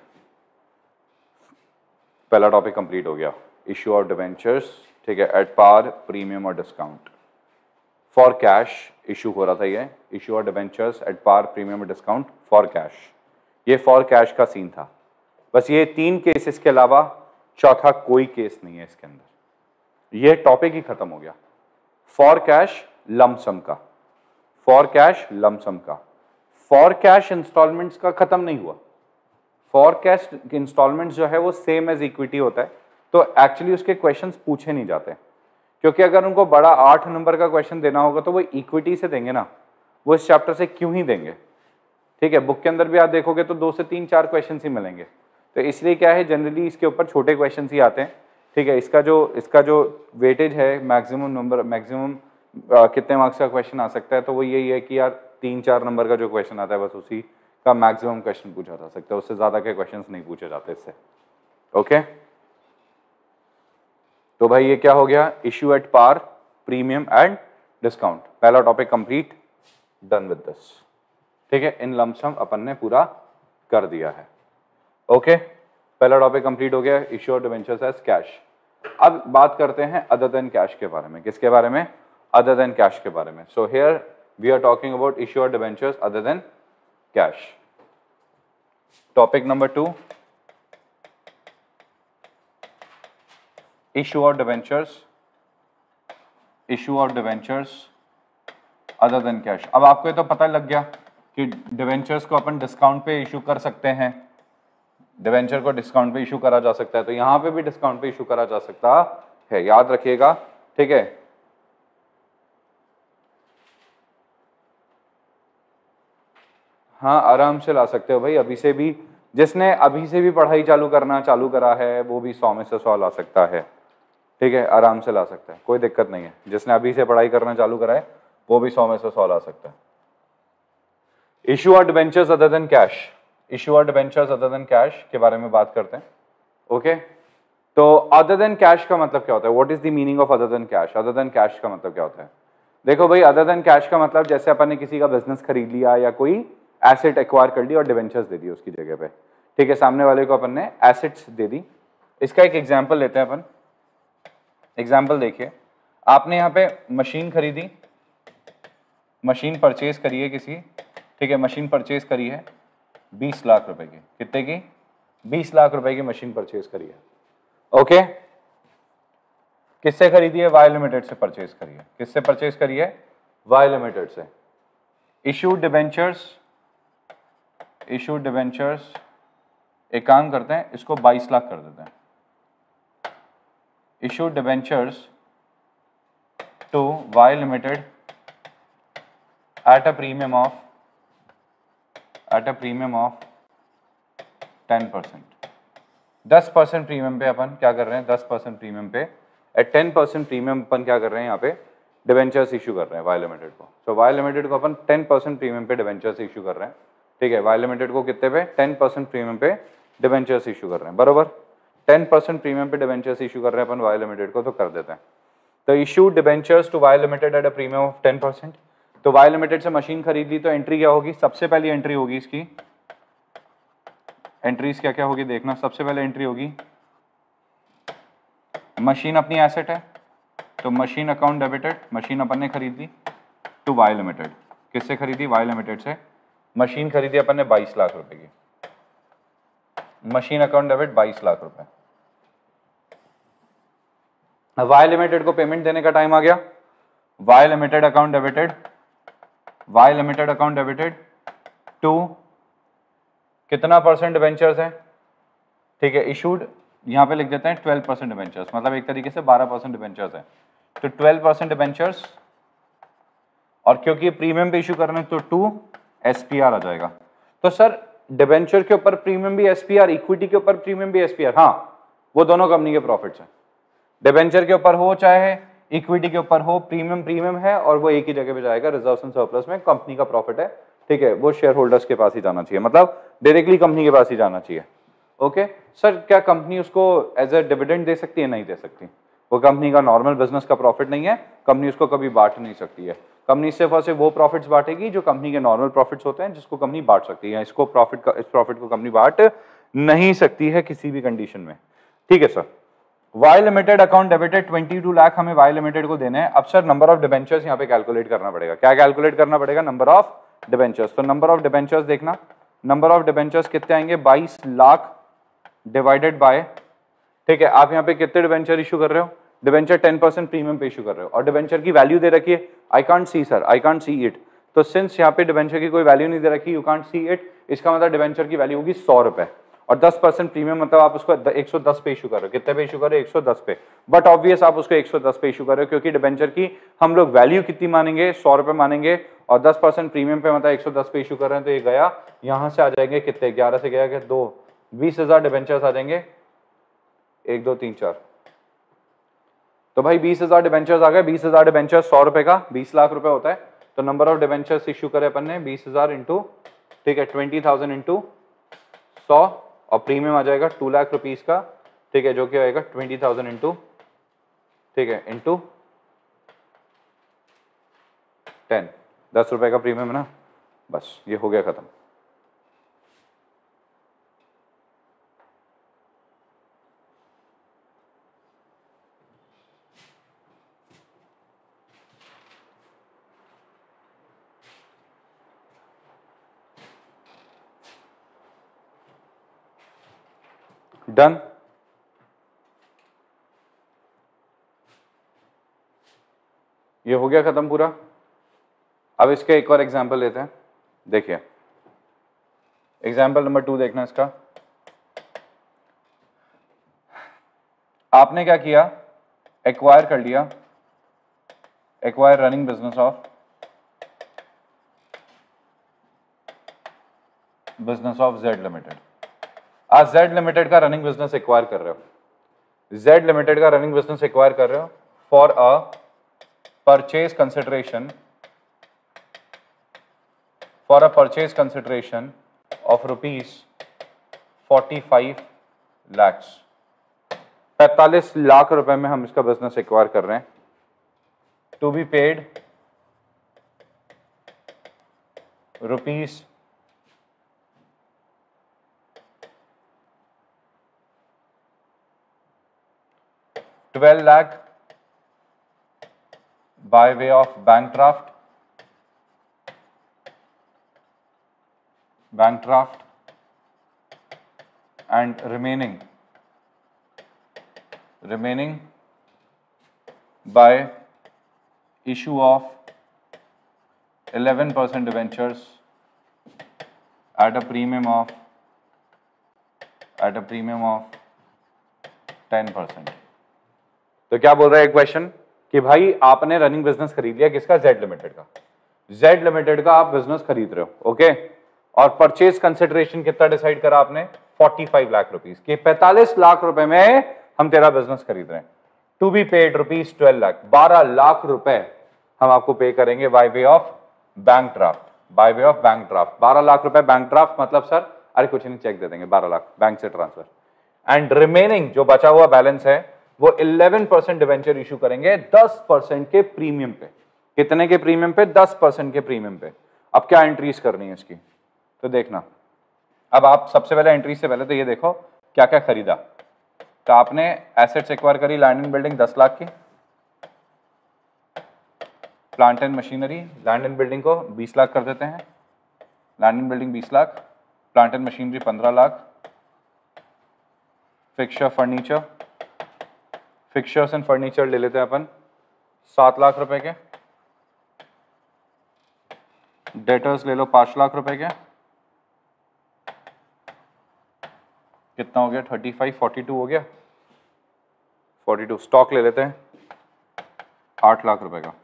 पहला टॉपिक कंप्लीट हो गया, इश्यू और डिवेंचर्स, ठीक है, एट पार, प्रीमियम और डिस्काउंट। फॉर कैश इशू हो रहा था ये, इशू और डिवेंचर्स एट पार, प्रीमियम और डिस्काउंट फॉर कैश, ये फॉर कैश का सीन था। बस ये तीन केसेस के अलावा चौथा कोई केस नहीं है इसके अंदर, ये टॉपिक ही खत्म हो गया। फॉर कैश लमसम का, फॉर कैश लमसम का, फॉर कैश इंस्टॉलमेंट्स का खत्म नहीं हुआ। फॉर कैश इंस्टॉलमेंट्स जो है वो सेम एज इक्विटी होता है, तो एक्चुअली उसके क्वेश्चंस पूछे नहीं जाते, क्योंकि अगर उनको बड़ा आठ नंबर का क्वेश्चन देना होगा तो वो इक्विटी से देंगे ना, वो इस चैप्टर से क्यों ही देंगे, ठीक है। बुक के अंदर भी आप देखोगे तो दो से तीन चार क्वेश्चन ही मिलेंगे, तो इसलिए क्या है जनरली इसके ऊपर छोटे क्वेश्चन ही आते हैं, ठीक है। इसका जो इसका जो वेटेज है मैक्सिमम नंबर, मैक्सिमम कितने मार्क्स का क्वेश्चन आ सकता है, तो वो यही है कि यार तीन चार नंबर का जो क्वेश्चन आता है बस उसी का मैक्सिमम क्वेश्चन पूछा जा सकता है, उससे ज्यादा के क्वेश्चन नहीं पूछे जाते इससे, ओके। तो भाई ये क्या हो गया, issue at par, premium and discount, पहला topic complete, done with this, ठीक है। इन लमसम अपन ने पूरा कर दिया है, ओके okay? पहला टॉपिक कंप्लीट हो गया, इश्यू और डिवेंचर्स एज कैश। अब बात करते हैं अदर देन कैश के बारे में, किसके बारे में, अदर देन कैश के बारे में। So here we are talking about issue और debentures other than cash. Topic number two, issue और डिवेंचर्स, इश्यू और डिवेंचर्स अदर देन कैश। अब आपको ये तो पता लग गया कि डिवेंचर्स को अपन डिस्काउंट पे इशू कर सकते हैं, डिवेंचर को डिस्काउंट पे इशू करा जा सकता है, तो यहां पे भी डिस्काउंट पे इशू करा जा सकता है, याद रखिएगा, ठीक है। हाँ आराम से ला सकते हो भाई, अभी से भी, जिसने अभी से भी पढ़ाई चालू करना चालू करा है वो भी सौ में से सौ ला सकता है, ठीक है, आराम से ला सकता है, कोई दिक्कत नहीं है। जिसने अभी से पढ़ाई करना चालू करा है वो भी सौ में से सौ ला सकता है। इश्यू और debentures other than cash, issue और डिवेंचर्स अदर देन कैश के बारे में बात करते हैं, ओके। तो अदर देन कैश का मतलब क्या होता है, what is the meaning of other than cash, other than cash का मतलब क्या होता है। देखो भाई, अदर देन कैश का मतलब जैसे अपन ने किसी का बिजनेस खरीद लिया या कोई एसेट एक्वायर कर ली और डिवेंचर्स दे दी उसकी जगह पे, ठीक है, सामने वाले को अपन ने एसेट्स दे दी। इसका एक एग्जाम्पल लेते हैं अपन, एग्जाम्पल देखिए, आपने यहाँ पे मशीन खरीदी, मशीन परचेज करी है किसी, ठीक है, मशीन परचेज करी है बीस लाख रुपए की, कितने की, बीस लाख रुपए की मशीन परचेज करी है, ओके। किससे खरीदी है, वाई लिमिटेड से परचेज करी है, किससे परचेज करी है, वाई लिमिटेड से। इशूड डिवेंचर्स, इशूड डिवेंचर्स, एक काम करते हैं इसको बाईस लाख कर देते हैं, issued debentures to Y limited at a premium of at a premium of ten percent. दस परसेंट प्रीमियम पे अपन क्या कर रहे हैं, दस परसेंट प्रीमियम पे एट टेन परसेंट प्रीमियम अपन क्या कर रहे हैं यहाँ पे डिवेंचर्स इशू कर रहे हैं वाई लिमिटेड को। सो वाई लिमिटेड को अपन टेन परसेंट प्रीमियम पे डिवेंचर्स इशू कर रहे हैं, ठीक है। वाई लिमिटेड को कितने पे, टेन परसेंट प्रीमियम पे डिवेंचर्स इशू कर रहे हैं, बरोबर। टेन परसेंट प्रीमियम पे डिवेंचर्स इशू कर रहे हैं अपन वाई लिमिटेड को, तो कर देते हैं। तो issue debentures to Y limited at a premium of ten percent. तो वाई लिमिटेड से मशीन खरीद ली, तो एंट्री क्या होगी, सबसे पहली एंट्री होगी इसकी, एंट्रीज क्या क्या होगी देखना। सबसे पहले एंट्री होगी, मशीन अपनी एसेट है, तो मशीन अकाउंट डेबिटेड, मशीन अपन ने खरीद ली टू वाई लिमिटेड। किससे खरीदी, वाई लिमिटेड से। मशीन खरीदी अपन ने बाईस लाख रुपए की, मशीन अकाउंट डेबिट बाईस लाख रुपए। वाई लिमिटेड को पेमेंट देने का टाइम आ गया। Y limited account debited, Y limited account debited to कितना परसेंट डिवेंचर्स है, ठीक है, इशूड यहां पे लिख देते हैं ट्वेल्व परसेंट डिवेंचर्स, मतलब एक तरीके से बारह परसेंट डिवेंचर्स है, तो ट्वेल्व परसेंट डिवेंचर्स। और क्योंकि प्रीमियम पे इशू कर रहे हैं तो टू एसपीआर आ जाएगा। तो सर डिवेंचर के ऊपर प्रीमियम भी एसपीआर, इक्विटी के ऊपर प्रीमियम भी एसपीआर, हाँ वो दोनों कंपनी के प्रॉफिट्स हैं। डिवेंचर के ऊपर हो चाहे इक्विटी के ऊपर हो, प्रीमियम प्रीमियम है और वो एक ही जगह पे जाएगा, रिजर्व्स एंड सरप्लस में, कंपनी का प्रॉफिट है, ठीक है, वो शेयर होल्डर्स के पास ही जाना चाहिए, मतलब डायरेक्टली कंपनी के पास ही जाना चाहिए। ओके सर, क्या कंपनी उसको एज ए डिविडेंड दे सकती है, नहीं दे सकती, वो कंपनी का नॉर्मल बिजनेस का प्रॉफिट नहीं है, कंपनी उसको कभी बांट नहीं सकती है। कंपनी सिर्फ और सिर्फ वो प्रॉफिट्स बांटेगी जो कंपनी के नॉर्मल प्रॉफिट्स होते हैं, जिसको कंपनी बांट सकती है। इसको प्रॉफिट का, इस प्रॉफिट को कंपनी बांट नहीं सकती है किसी भी कंडीशन में, ठीक है sir. Y limited account debited twenty two lakh हमें वाई लिमिटेड को देने हैं। अब सर नंबर ऑफ डिबेंचर्स यहाँ पे कैलकुलेट करना पड़ेगा। क्या कैलकुलेट करना पड़ेगा, नंबर ऑफ डिबेंचर्स। तो नंबर ऑफ डिबेंचर्स देखना, नंबर ऑफ डिबेंचर्स कितने आएंगे, बाईस लाख डिवाइडेड बाय, ठीक है, आप यहाँ पे कितने डिबेंचर इशू कर रहे हो, डिबेंचर टेन परसेंट प्रीमियम पे इशू कर रहे हो, और डिबेंचर की वैल्यू दे रखी है, I can't see sir, I can't see it. तो सिंस यहाँ पे डिबेंचर की कोई वैल्यू नहीं दे रखी, यू कांट सी इट, इसका मतलब डिबेंचर की वैल्यू होगी सौ रुपए, और दस परसेंट प्रीमियम मतलब आप उसको एक सौ दस पे इशू कर रहे हो। कितने पे इशू कर रहे हो, एक सौ दस पे। बट ऑब्वियस आप उसको एक सौ दस पे इशू कर रहे हो, क्योंकि डिबेंचर की हम लोग वैल्यू कितनी मानेंगे, सौ रुपए मानेंगे, और दस परसेंट प्रीमियम पे मतलब एक सौ दस पे इशू कर रहे हैं, तो ये गया, यहाँ से आ जाएंगे कितने, ग्यारह से गया कि दो, बीस हजार डिबेंचर्स आ जाएंगे, एक दो तीन चार, तो भाई बीस हजार डिबेंचर्स आ गए। बीस हजार डिबेंचर्स सौ रुपए का बीस लाख रुपए होता है, तो नंबर ऑफ डिबेंचर्स इशू करे अपन ने बीस हजार इंटू, ठीक है, ट्वेंटी थाउजेंड इंटू सौ, और प्रीमियम आ जाएगा टू लाख रुपीज का, ठीक है, जो कि आएगा ट्वेंटी थाउजेंड इंटू, ठीक है, इंटू टेन, दस रुपए का प्रीमियम है ना, बस ये हो गया खत्म। डन। ये हो गया खत्म पूरा। अब इसके एक और एग्जांपल लेते हैं, देखिए एग्जांपल नंबर टू देखना इसका। आपने क्या किया, एक्वायर कर लिया, acquire running business of business of Z limited. आज जेड लिमिटेड का रनिंग बिजनेस एक्वायर कर रहे हो, जेड लिमिटेड का रनिंग बिजनेस एक्वायर कर रहे हो for a purchase consideration, for a purchase consideration of rupees forty five lakhs. पैंतालीस लाख रुपए में हम इसका बिजनेस एक्वायर कर रहे हैं, to be paid rupees twelve lakh by way of bank draft, bank draft, and remaining remaining by issue of eleven percent debentures at a premium of at a premium of ten percent। तो क्या बोल रहा है question कि भाई आपने running business खरीद लिया किसका, जेड लिमिटेड का, जेड लिमिटेड का आप बिजनेस खरीद रहे हो, ओके। और परचेज कंसिडरेशन कितना डिसाइड करा आपने, पैंतालीस लाख रुपीस के, पैंतालीस लाख रुपए में हम तेरा बिजनेस खरीद रहे हैं। To be paid rupees twelve lakh, बारह लाख रुपए हम आपको पे करेंगे by way of bank draft, by way of bank draft. बारह लाख रुपए बैंक ड्राफ्ट मतलब सर, अरे कुछ नहीं, चेक दे देंगे, बारह लाख बैंक से ट्रांसफर। एंड रिमेनिंग जो बचा हुआ बैलेंस है वो इलेवन परसेंट डिवेंचर इशू करेंगे दस परसेंट के प्रीमियम पे। कितने के प्रीमियम पे, दस परसेंट के प्रीमियम पे। अब क्या एंट्रीज करनी है इसकी, तो देखना। अब आप सबसे पहले एंट्री से पहले तो ये देखो क्या क्या खरीदा। तो आपने एसेट्स एक्वायर करी, लैंड एंड बिल्डिंग दस लाख की, plant and machinery, land and building को बीस लाख कर देते हैं, लैंड एंड बिल्डिंग बीस लाख, प्लांट एंड मशीनरी पंद्रह lakh, fixture furniture, fixtures and furniture ले लेते हैं अपन सात लाख रुपए के, डेटर्स ले लो पांच लाख रुपए के, कितना हो गया, थर्टी फाइव, फोर्टी टू हो गया, फोर्टी टू। स्टॉक ले लेते हैं आठ लाख रुपए का,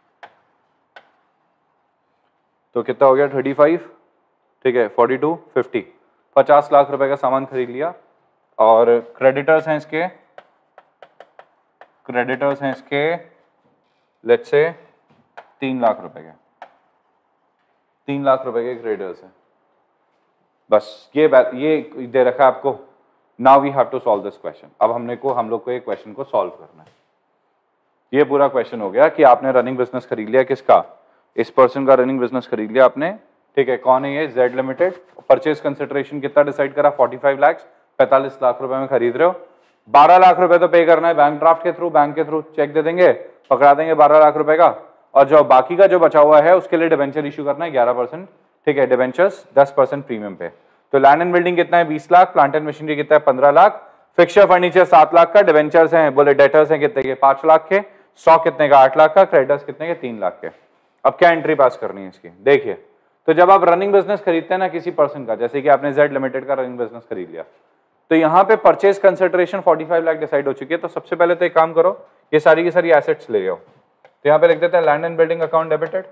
तो कितना हो गया, थर्टी फाइव, ठीक है, फोर्टी टू, फिफ्टी, पचास लाख रुपए का सामान खरीद लिया। और क्रेडिटर्स हैं इसके, क्रेडिटर्स हैं इसके लेट्स से तीन लाख रुपए के, तीन लाख रुपए के क्रेडिटर्स हैं। बस ये बात, ये दे रखा है आपको। Now we have to solve this question. अब हमने को हम लोग को ये क्वेश्चन को सॉल्व करना है। ये पूरा क्वेश्चन हो गया कि आपने रनिंग बिजनेस खरीद लिया, किसका, इस पर्सन का रनिंग बिजनेस खरीद लिया आपने, ठीक है। कौन है ये, जेड लिमिटेड। परचेज कंसिडरेशन कितना डिसाइड करा, पैंतालीस लाख, पैंतालीस लाख रुपए में खरीद रहे हो। बारह लाख रुपए तो पे करना है बैंक ड्राफ्ट के थ्रू, बैंक के थ्रू चेक दे देंगे, पकड़ा देंगे बारह लाख रुपए का। और जो बाकी का जो बचा हुआ है उसके लिए डिवेंचर इशू करना है ग्यारह परसेंट, ठीक है, डिवेंचर्स दस परसेंट प्रीमियम पे। तो लैंड एंड बिल्डिंग कितना है, बीस लाख, प्लांट एंड मशीनरी कितना है, पंद्रह लाख, फिक्सचर फर्नीचर सात लाख का, डिवेंचर्स हैं बोले डेटर्स हैं कितने के, पांच लाख के, स्टॉक कितने का, आठ लाख का, क्रेडिटर्स कितने के, तीन लाख के। अब क्या एंट्री पास करनी है इसकी, देखिए। तो जब आप रनिंग बिजनेस खरीदते हैं ना किसी पर्सन का, जैसे कि आपने जेड लिमिटेड का रनिंग बिजनेस खरीद लिया, तो यहाँ पे परचेज कंसिडरेशन पैंतालीस लाख डिसाइड हो चुकी है। तो सबसे पहले तो एक काम करो, ये सारी की सारी एसेट्स ले आओ। तो यहाँ पे लिख देते हैं land and building account debited,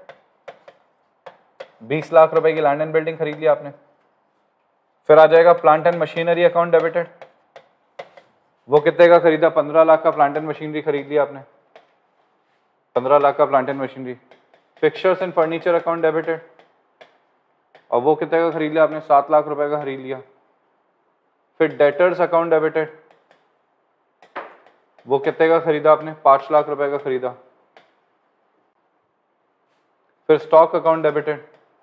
बीस लाख रुपए की लैंड एंड बिल्डिंग खरीद लिया आपने। फिर आ जाएगा plant and machinery account debited, वो कितने का खरीदा, पंद्रह लाख का प्लांट एंड मशीनरी खरीद लिया आपने, पंद्रह लाख का plant and machinery. Fixtures and furniture account debited, और वो कितने का खरीद लिया आपने, सात लाख रुपए का खरीद लिया। फिर डेटर्स अकाउंट डेबिटेड, वो कितने का खरीदा आपने, पांच लाख रुपए का खरीदा। फिर स्टॉक अकाउंट डेबिटेड,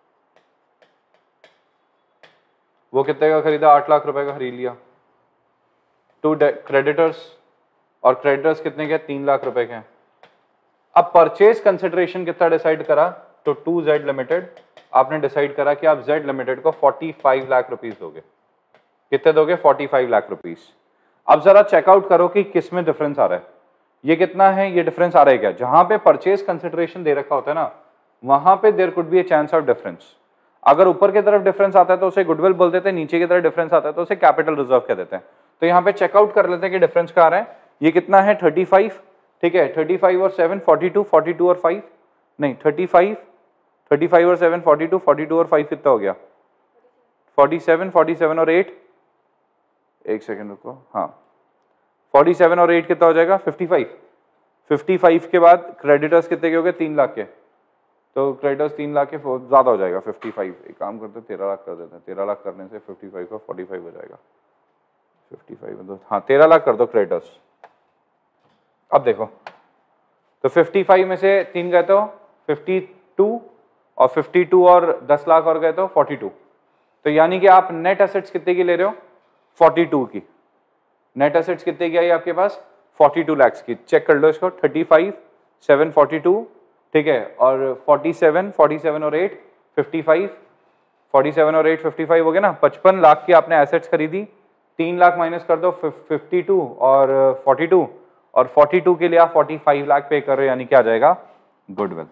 वो कितने का खरीदा, आठ लाख रुपए का खरीद लिया। टू क्रेडिटर्स, और क्रेडिटर्स कितने के, तीन लाख रुपए के। अब परचेज कंसिडरेशन कितना डिसाइड करा, तो टू जेड लिमिटेड आपने डिसाइड करा कि आप जेड लिमिटेड को पैंतालीस लाख रुपीस दोगे। कितने दोगे, पैंतालीस लाख रुपीस। अब जरा चेकआउट करो कि किस में डिफरेंस आ रहा है, ये कितना है, ये डिफरेंस आ रहा है क्या। जहां पे परचेज कंसिडरेशन दे रखा होता है ना, वहां पे there could be a chance of difference. अगर ऊपर की तरफ डिफरेंस आता है तो उसे गुडविल बोल देते हैं, नीचे की तरफ डिफरेंस आता है तो उसे कैपिटल रिजर्व कह देते हैं। तो यहाँ पे चेकआउट कर लेते हैं कि डिफरेंस क्या आ रहा है। ये कितना है, थर्टी फाइव, ठीक है, थर्टी फाइव और seven, forty two, forty two और फाइव, नहीं थर्टी फाइव, थर्टी फाइव और seven, forty two, forty two और फाइव कितना हो गया, फोर्टी सेवन, फोर्टी सेवन और एट, एक सेकेंड रुको, हाँ, फोर्टी सेवन और एट कितना हो जाएगा, फिफ्टी फाइव। फिफ्टी फाइव के बाद क्रेडिटर्स कितने के हो गए, तीन लाख के, तो क्रेडिटर्स तीन लाख के ज्यादा हो जाएगा, फिफ्टी फाइव। एक काम करते हैं तेरह लाख कर देते हैं, तेरह लाख करने से फिफ्टी फाइव का फोर्टी फाइव हो जाएगा, फिफ्टी फाइव तो हाँ तेरह लाख कर दो क्रेडिटर्स। अब देखो तो फिफ्टी फाइव में से तीन गए तो फिफ्टी टू, और फिफ्टी टू और दस लाख और गए तो फोर्टी टू। तो यानी कि आप नेट एसेट्स कितने की ले रहे हो, फोर्टी टू की। नेट एसेट्स कितने की आई आपके पास, फोर्टी टू लाख की। चेक कर लो इसको, thirty five, seven, forty two, ठीक है, और फोर्टी सेवन, फोर्टी सेवन और eight, fifty five, forty seven और एट, फिफ्टी फाइव हो गया ना। पचपन लाख की आपने एसेट्स खरीदी, तीन लाख माइनस कर दो, फिफ्टी टू और फोर्टी टू, और फोर्टी टू के लिए आप फोर्टी फाइव लाख पे कर रहे हो, यानी क्या आ जाएगा, गुडविल,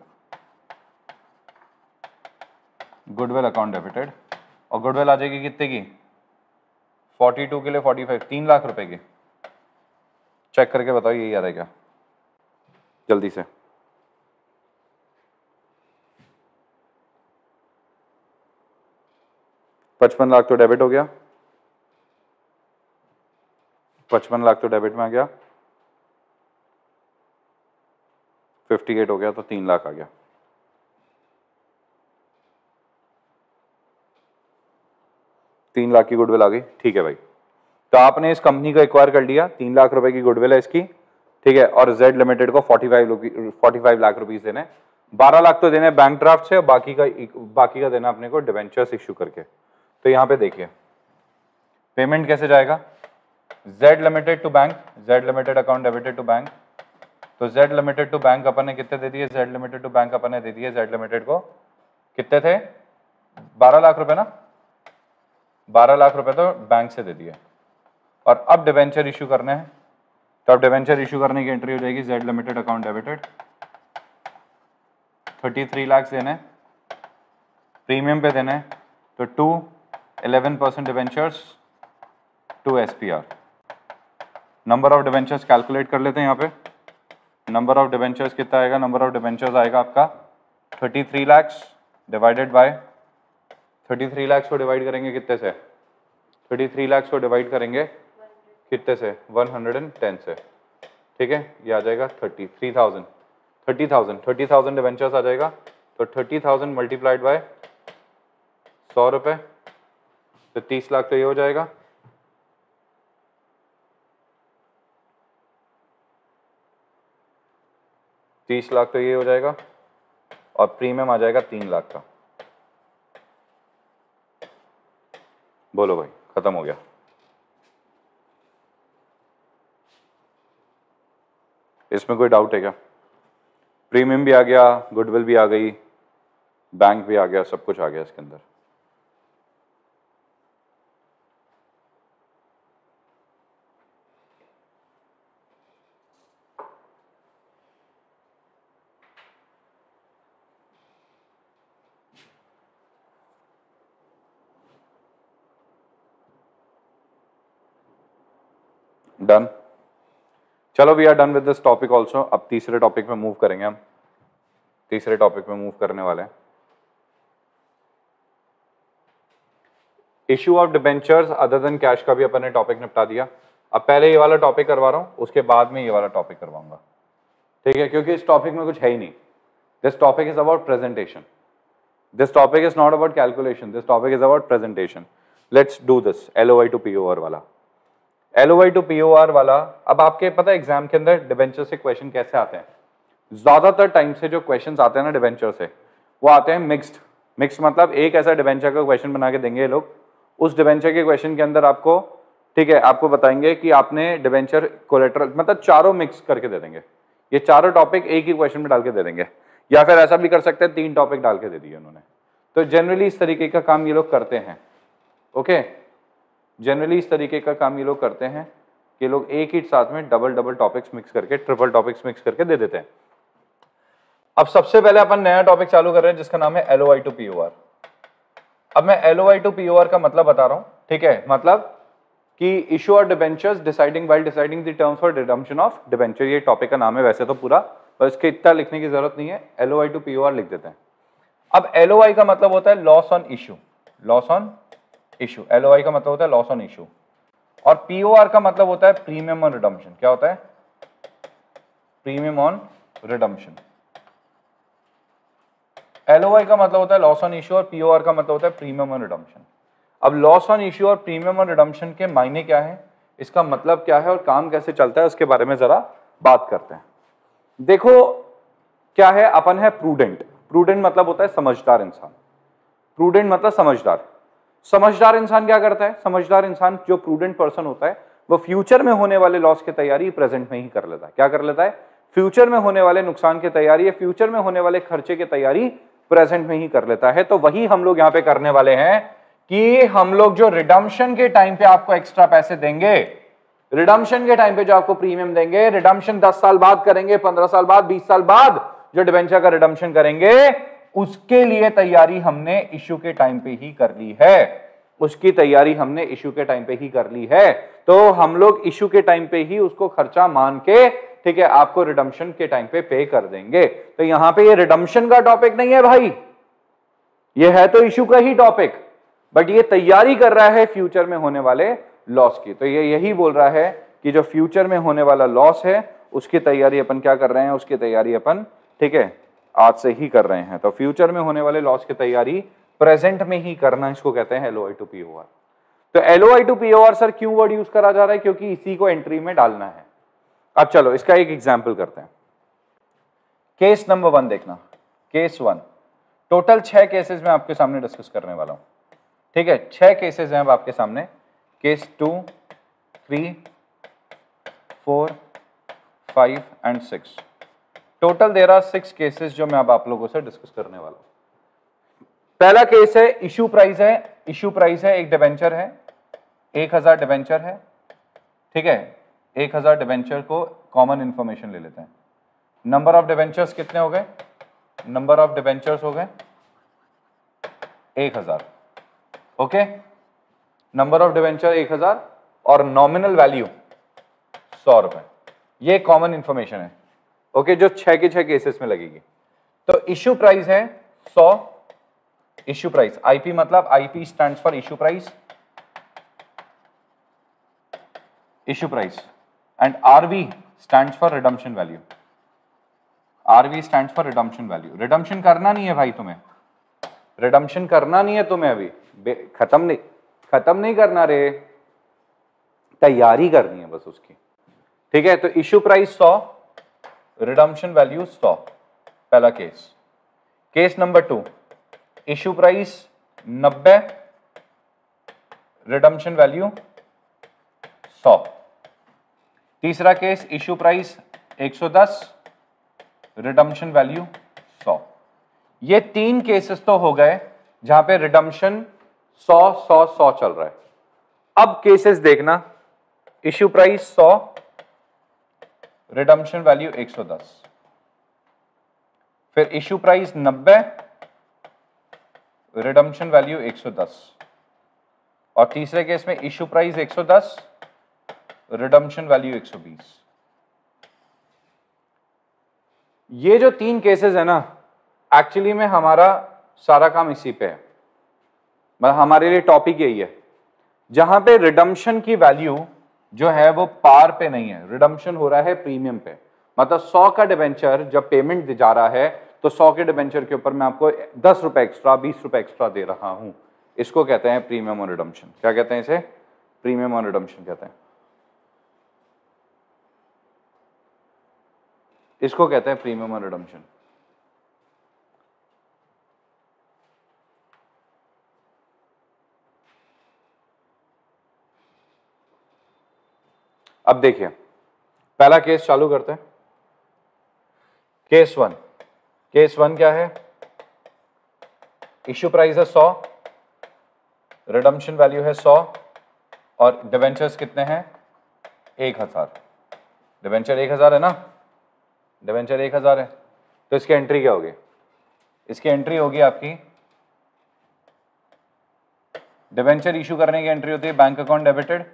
गुडविल अकाउंट डेबिटेड। और गुडविल आ जाएगी कितने की, फोर्टी टू के लिए फोर्टी फाइव, तीन लाख रुपए की। चेक करके बताओ यही आ रहा है क्या, जल्दी से। पचपन लाख तो डेबिट हो गया, पचपन लाख तो डेबिट में आ गया, अट्ठावन हो गया तो तीन लाख आ गया। तीन लाख की गुडविल आ गई, ठीक है भाई। तो आपने इस कंपनी को एक्वायर कर लिया, तीन लाख रुपए की गुडविल है इसकी, ठीक है। और जेड लिमिटेड को पैंतालीस पैंतालीस लाख रुपीस देने, बारह लाख तो देने बैंक ड्राफ्ट से और बाकी का बाकी का देना अपने को डिबेंचर्स इश्यू करके। तो यहाँ पे देखिए पेमेंट कैसे जाएगा, Z limited to bank, Z limited account debited to bank. तो जेड लिमिटेड टू बैंक अपन ने कितने दे दिए, जेड लिमिटेड टू बैंक अपन ने दे दिए जेड लिमिटेड को कितने थे, बारह लाख रुपए ना, बारह लाख रुपए तो बैंक से दे दिए। और अब डिबेंचर इशू करने हैं, तो अब डिबेंचर इशू करने की एंट्री हो जाएगी Z limited account debited, thirty three lakh देने, प्रीमियम पे देने, तो to eleven percent debentures to S P R. Number of debentures calculate कर लेते हैं यहाँ पे, नंबर ऑफ डिबेंचर्स कितना आएगा, नंबर ऑफ डिबेंचर्स आएगा आपका thirty three lakhs divided by thirty three lakhs को डिवाइड करेंगे कितने से, थर्टी थ्री लैक्स को डिवाइड करेंगे कितने से, वन हंड्रेड टेन से, ठीक है। ये आ जाएगा thirty three thousand, thirty thousand thirty thousand debentures आ जाएगा। तो थर्टी थाउजेंड मल्टीप्लाइड बाय सौ रुपये तो तीस लाख तो ये हो जाएगा। तीस लाख तो ये हो जाएगा और प्रीमियम आ जाएगा तीन लाख का। बोलो भाई, खत्म हो गया। इसमें कोई डाउट है क्या? प्रीमियम भी आ गया, गुडविल भी आ गई, बैंक भी आ गया, सब कुछ आ गया इसके अंदर। डन। चलो we are done with this topic also. अब तीसरे टॉपिक में मूव करेंगे हम, तीसरे टॉपिक में मूव करने वाले हैं। Issue of debentures other than cash का भी अपन ने टॉपिक निपटा दिया। अब पहले ये वाला टॉपिक करवा रहा हूं, उसके बाद में ये वाला टॉपिक करवाऊंगा, ठीक है, क्योंकि इस टॉपिक में कुछ है ही नहीं। This topic is about presentation, this topic is not about calculation, this topic is about presentation. Let's do this L O I to P O R वाला, L O I to P O R वाला। अब आपके पता है exam के अंदर debenture से question कैसे आते हैं? ज्यादातर टाइम से जो क्वेश्चंस आते हैं ना डिबेंचर से, वो आते हैं मिक्स्ड। मिक्स्ड मतलब एक ऐसा डिबेंचर का क्वेश्चन बना के देंगे ये लोग, उस डिबेंचर के क्वेश्चन के अंदर आपको, ठीक है, आपको बताएंगे कि आपने डिबेंचर कोलेटरल, मतलब चारों मिक्स करके दे देंगे। ये चारों टॉपिक एक ही क्वेश्चन में डाल के दे देंगे, या फिर ऐसा भी कर सकते हैं तीन टॉपिक डाल के दे दिए उन्होंने। तो जनरली इस तरीके का काम ये लोग करते हैं, ओके। जनरली इस तरीके का काम ये लोग करते हैं कि लोग एक ही साथ में डबल डबल टॉपिक्स मिक्स करके, ट्रिपल टॉपिक्स मिक्स करके दे देते हैं। अब सबसे पहले अपन नया टॉपिक चालू कर रहे हैं जिसका नाम है L O I to P O R. अब मैं L O I to P O R का मतलब बता रहा हूं, ठीक है। मतलब कि issue of debentures deciding while deciding the terms for redemption of debenture, ये टॉपिक का नाम है वैसे तो पूरा, पर इसके इतना लिखने की जरूरत नहीं है, L O I to P O R लिख देते हैं। अब एल ओ आई का मतलब होता है loss on issue, loss on issue. L O I का मतलब होता है लॉस ऑन इशू, और पी ओ आर का मतलब होता है प्रीमियम ऑन रिडम्पशन। क्या होता है? Premium on redemption. L O I का मतलब होता है लॉस ऑन इशू और पी ओ आर का मतलब होता है प्रीमियम ऑन रिडम्पशन। अब लॉस ऑन इशू और प्रीमियम ऑन रिडम्पशन के मायने क्या है, इसका मतलब क्या है और काम कैसे चलता है, उसके बारे में जरा बात करते हैं। देखो क्या है, अपन है प्रूडेंट। प्रूडेंट मतलब होता है समझदार इंसान। प्रूडेंट मतलब समझदार। समझदार इंसान क्या करता है? समझदार इंसान, जो प्रूडेंट पर्सन होता है, वो फ्यूचर में होने वाले लॉस की तैयारी प्रेजेंट में ही कर लेता है। क्या कर लेता है? फ्यूचर में होने वाले नुकसान की तैयारी, फ्यूचर में होने वाले खर्चे की तैयारी प्रेजेंट में ही कर लेता है। तो वही हम लोग यहाँ पे करने वाले हैं कि हम लोग जो रिडम्पशन के टाइम पे आपको एक्स्ट्रा पैसे देंगे, रिडम्पशन के टाइम पे जो आपको प्रीमियम देंगे, रिडम्पशन दस साल बाद करेंगे, पंद्रह साल बाद, बीस साल बाद जो डिबेंचर का रिडम्पशन करेंगे, उसके लिए तैयारी हमने इशू के टाइम पे ही कर ली है। उसकी तैयारी हमने इशू के टाइम पे ही कर ली है। तो हम लोग इशू के टाइम पे ही उसको खर्चा मान के, ठीक है, आपको रिडम्पशन के टाइम पे पे कर देंगे। तो यहां पे ये रिडम्पशन का टॉपिक नहीं है भाई, ये है तो इशू का ही टॉपिक। बट ये तैयारी कर रहा है फ्यूचर में होने वाले लॉस की। तो ये यही बोल रहा है कि जो फ्यूचर में होने वाला लॉस है उसकी तैयारी अपन क्या कर रहे हैं, उसकी तैयारी अपन ठीक है आज से ही कर रहे हैं। तो फ्यूचर में होने वाले लॉस की तैयारी प्रेजेंट में ही करना, इसको कहते हैं एलओआई टू पीओआर। तो एलओआई टू पीओआर सर क्यों वर्ड यूज करा जा रहा है, क्योंकि इसी को एंट्री में डालना है। अब चलो इसका एक एग्जाम्पल करते हैं। केस नंबर वन देखना, केस वन, टोटल छह केसेस में आपके सामने डिस्कस करने वाला हूं, ठीक है। छह केसेस हैं अब आपके सामने, case two, three, four, five and six. Total there are six cases जो मैं अब आप लोगों से डिस्कस करने वाला हूं। पहला केस है इशू प्राइस है, इशू प्राइस है एक डिबेंचर है, एक हजार डिबेंचर है, ठीक है। एक हजार डिबेंचर को कॉमन इंफॉर्मेशन ले लेते हैं। नंबर ऑफ डिबेंचर्स कितने हो गए, नंबर ऑफ डिबेंचर्स हो गए एक हजार, ओके। नंबर ऑफ डिबेंचर एक हजार और नॉमिनल वैल्यू सौ रुपए, ये कॉमन इंफॉर्मेशन है, ओके, जो छह के छह केसेस में लगेगी। तो इशू प्राइस है सौ, इशू प्राइस, आईपी मतलब IP stands for issue price, issue price, and RV stands for redemption value, RV stands for redemption value. Redemption करना नहीं है भाई तुम्हें, रिडम्पशन करना नहीं है तुम्हें, अभी खत्म नहीं खत्म नहीं करना रे, तैयारी करनी है बस उसकी, ठीक है। तो इशू प्राइस सौ, रिडम्पशन वैल्यू सौ, पहला केस। Case number two, issue price नब्बे, रिडम्पशन वैल्यू सौ। तीसरा केस, इशू प्राइस एक सौ दस, रिडम्पशन वैल्यू सौ। ये तीन केसेस तो हो गए जहां पे रिडम्पशन सौ सौ सौ चल रहा है। अब केसेस देखना, इशू प्राइस सौ, रिडम्पशन वैल्यू एक सौ दस, फिर इशू प्राइस नब्बे, रिडम्पशन वैल्यू एक सौ दस, और तीसरे केस में इशू प्राइस एक सौ दस, रिडम्पशन वैल्यू एक सौ बीस। ये जो तीन केसेस है ना, एक्चुअली में हमारा सारा काम इसी पे है, मतलब हमारे लिए टॉपिक यही है, जहां पे रिडम्पशन की वैल्यू जो है वो पार पे नहीं है, रिडम्पशन हो रहा है प्रीमियम पे। मतलब सौ का डिबेंचर जब पेमेंट जा रहा है तो सौ के डिबेंचर के ऊपर मैं आपको दस रुपए एक्स्ट्रा, बीस रुपए एक्स्ट्रा दे रहा हूं, इसको कहते हैं प्रीमियम ऑन रिडम्पशन। क्या कहते हैं इसे, प्रीमियम ऑन रिडम्पशन कहते हैं, इसको कहते हैं प्रीमियम ऑन रिडम्पशन। अब देखिए पहला केस चालू करते हैं, केस वन। केस वन क्या है, इश्यू प्राइस है सौ, रिडम्पशन वैल्यू है सौ, और डिवेंचर्स कितने हैं, एक हजार। डिवेंचर एक हजार है ना, डिवेंचर एक हजार है, तो इसकी एंट्री क्या होगी, इसकी एंट्री होगी आपकी, डिवेंचर इशू करने की एंट्री होती है bank account debited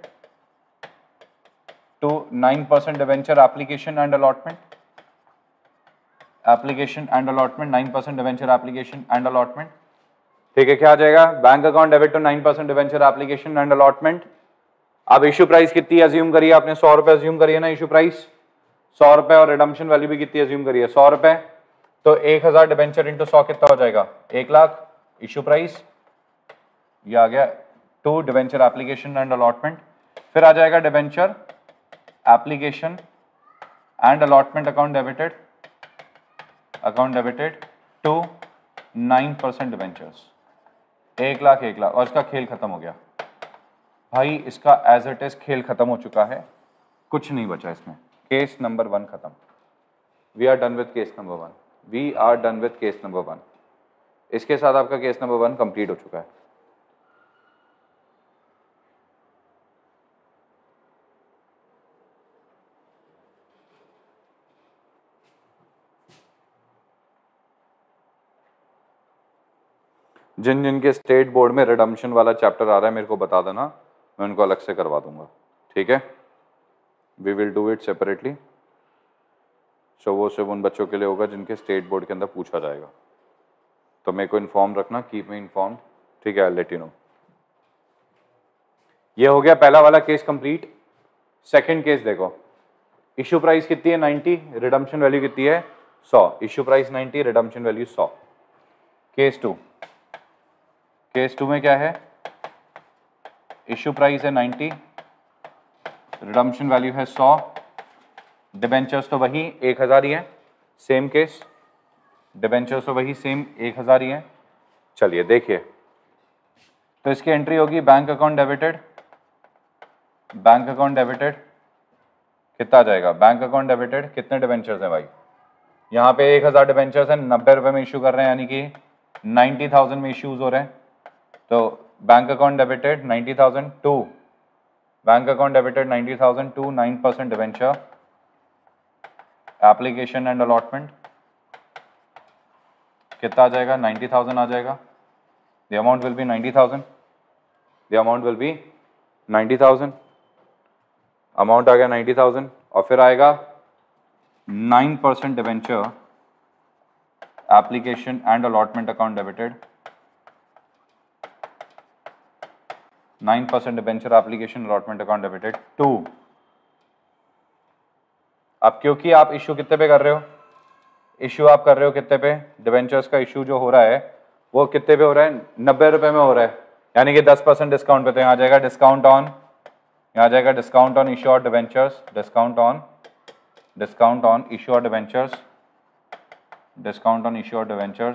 to nine percent debenture application and allotment, application and allotment, nine percent debenture application and allotment, ठीक है। क्या आ जाएगा, bank account debit to nine percent debenture application and allotment. अब इशू प्राइस कितनी अज्यूम करिए आपने, सौ रुपए अज्यूम करिए ना, इशू प्राइस सौ रुपए, और रिडम्पशन वैल्यू भी कितनी अज्यूम करिए, सौ रुपए। तो एक हजार डिवेंचर इंटू सौ कितना हो जाएगा, एक लाख। इशू प्राइस ये आ गया, to debenture application and allotment, फिर आ जाएगा debenture application and allotment account debited, account debited to nine percent debentures, एक लाख एक लाख, और इसका खेल खत्म हो गया भाई, इसका एज इट इज खेल खत्म हो चुका है, कुछ नहीं बचा इसमें। केस नंबर वन खत्म, we are done with case number one, we are done with case number one. इसके साथ आपका केस नंबर वन कंप्लीट हो चुका है। जिन जिन के स्टेट बोर्ड में रिडम्पशन वाला चैप्टर आ रहा है मेरे को बता देना, मैं उनको अलग से करवा दूंगा, ठीक है। We will do it separately. So वो सिर्फ उन बच्चों के लिए होगा जिनके स्टेट बोर्ड के अंदर पूछा जाएगा, तो मेरे को इन्फॉर्म रखना, कीप मी इन्फॉर्म, ठीक है, आई लेट यू नो। ये हो गया पहला वाला केस कंप्लीट। सेकंड केस देखो, इशू प्राइस कितनी है नाइन्टी, रिडम्पशन वैल्यू कितनी है सौ। Issue price ninety, redemption value सौ। केस टू, केस टू में क्या है, इशू प्राइस है नाइन्टी, रिडम्पशन वैल्यू है सौ, डिबेंचर्स तो वही एक हजार ही है, सेम केस, डिबेंचर्स तो वही सेम एक हजार ही है। चलिए देखिए, तो इसकी एंट्री होगी bank account debited, bank account debited कितना आ जाएगा, बैंक अकाउंट डेबिटेड कितने डिबेंचर्स हैं भाई, यहाँ पे एक हजार डिबेंचर्स हैं, नब्बे रुपए में इशू कर रहे हैं, यानी कि नाइन्टी थाउजेंड में इश्यूज हो रहे हैं। तो bank account debited ninety thousand to, bank account debited ninety thousand to nine percent debenture application and allotment कितना आ जाएगा, नाइन्टी थाउजेंड आ जाएगा। The amount will be ninety thousand, the amount will be ninety thousand, amount आ गया ninety thousand, और फिर आएगा nine percent debenture application and allotment account debited, nine percent debenture application allotment account debited to. अब क्योंकि आप issue कितने पे कर रहे हो, इशू आप कर रहे हो कितने पे, डिबेंचर्स का इशू जो हो रहा है वो कितने पे हो रहा है, नब्बे रुपए में हो रहा है, यानी कि दस परसेंट डिस्काउंट पे। तो यहाँ आ जाएगा डिस्काउंट ऑन, यहाँ आ जाएगा डिस्काउंट ऑन इशू और debentures, discount on, discount on issue और डिबेंचर्स, डिस्काउंट ऑन इशू और डिबेंचर्स।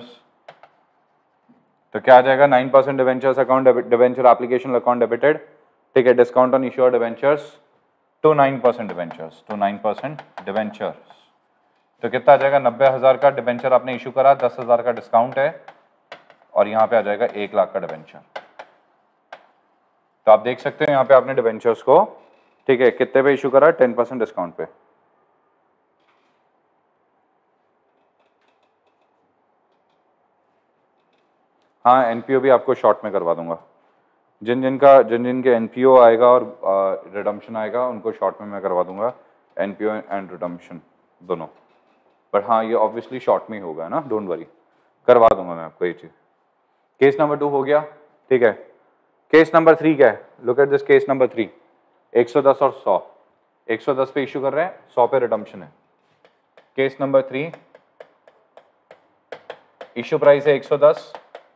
तो क्या आ जाएगा, nine percent debentures account debenture application account debited, ठीक है, डिस्काउंट ऑन इशू और debentures to nine percent debentures, to nine percent debentures. तो कितना आ जाएगा, नब्बे हजार का डिबेंचर आपने इशू करा, दस हजार का डिस्काउंट है, और यहाँ पे आ जाएगा एक लाख का डिबेंचर। तो आप देख सकते हैं यहाँ पे आपने डिबेंचर्स को, ठीक है, कितने पे इशू करा, टेन परसेंट डिस्काउंट पे। हाँ, एनपीओ भी आपको शॉर्ट में करवा दूंगा, जिन जिन का जिन जिन के एनपीओ आएगा और रिडम्पशन आएगा उनको शॉर्ट में मैं करवा दूंगा, एनपीओ एंड रिडम्पशन दोनों। पर हाँ, ये ऑब्वियसली शॉर्ट में ही होगा ना, डोंट वरी, करवा दूंगा मैं आपको ये चीज़। केस नंबर टू हो गया, ठीक है। केस नंबर थ्री क्या है, look at this case number three, एक सौ दस और सौ, एक सौ दस पे इशू कर रहे हैं, सौ पे रिडम्पशन है। Case number three, issue price है एक सौ दस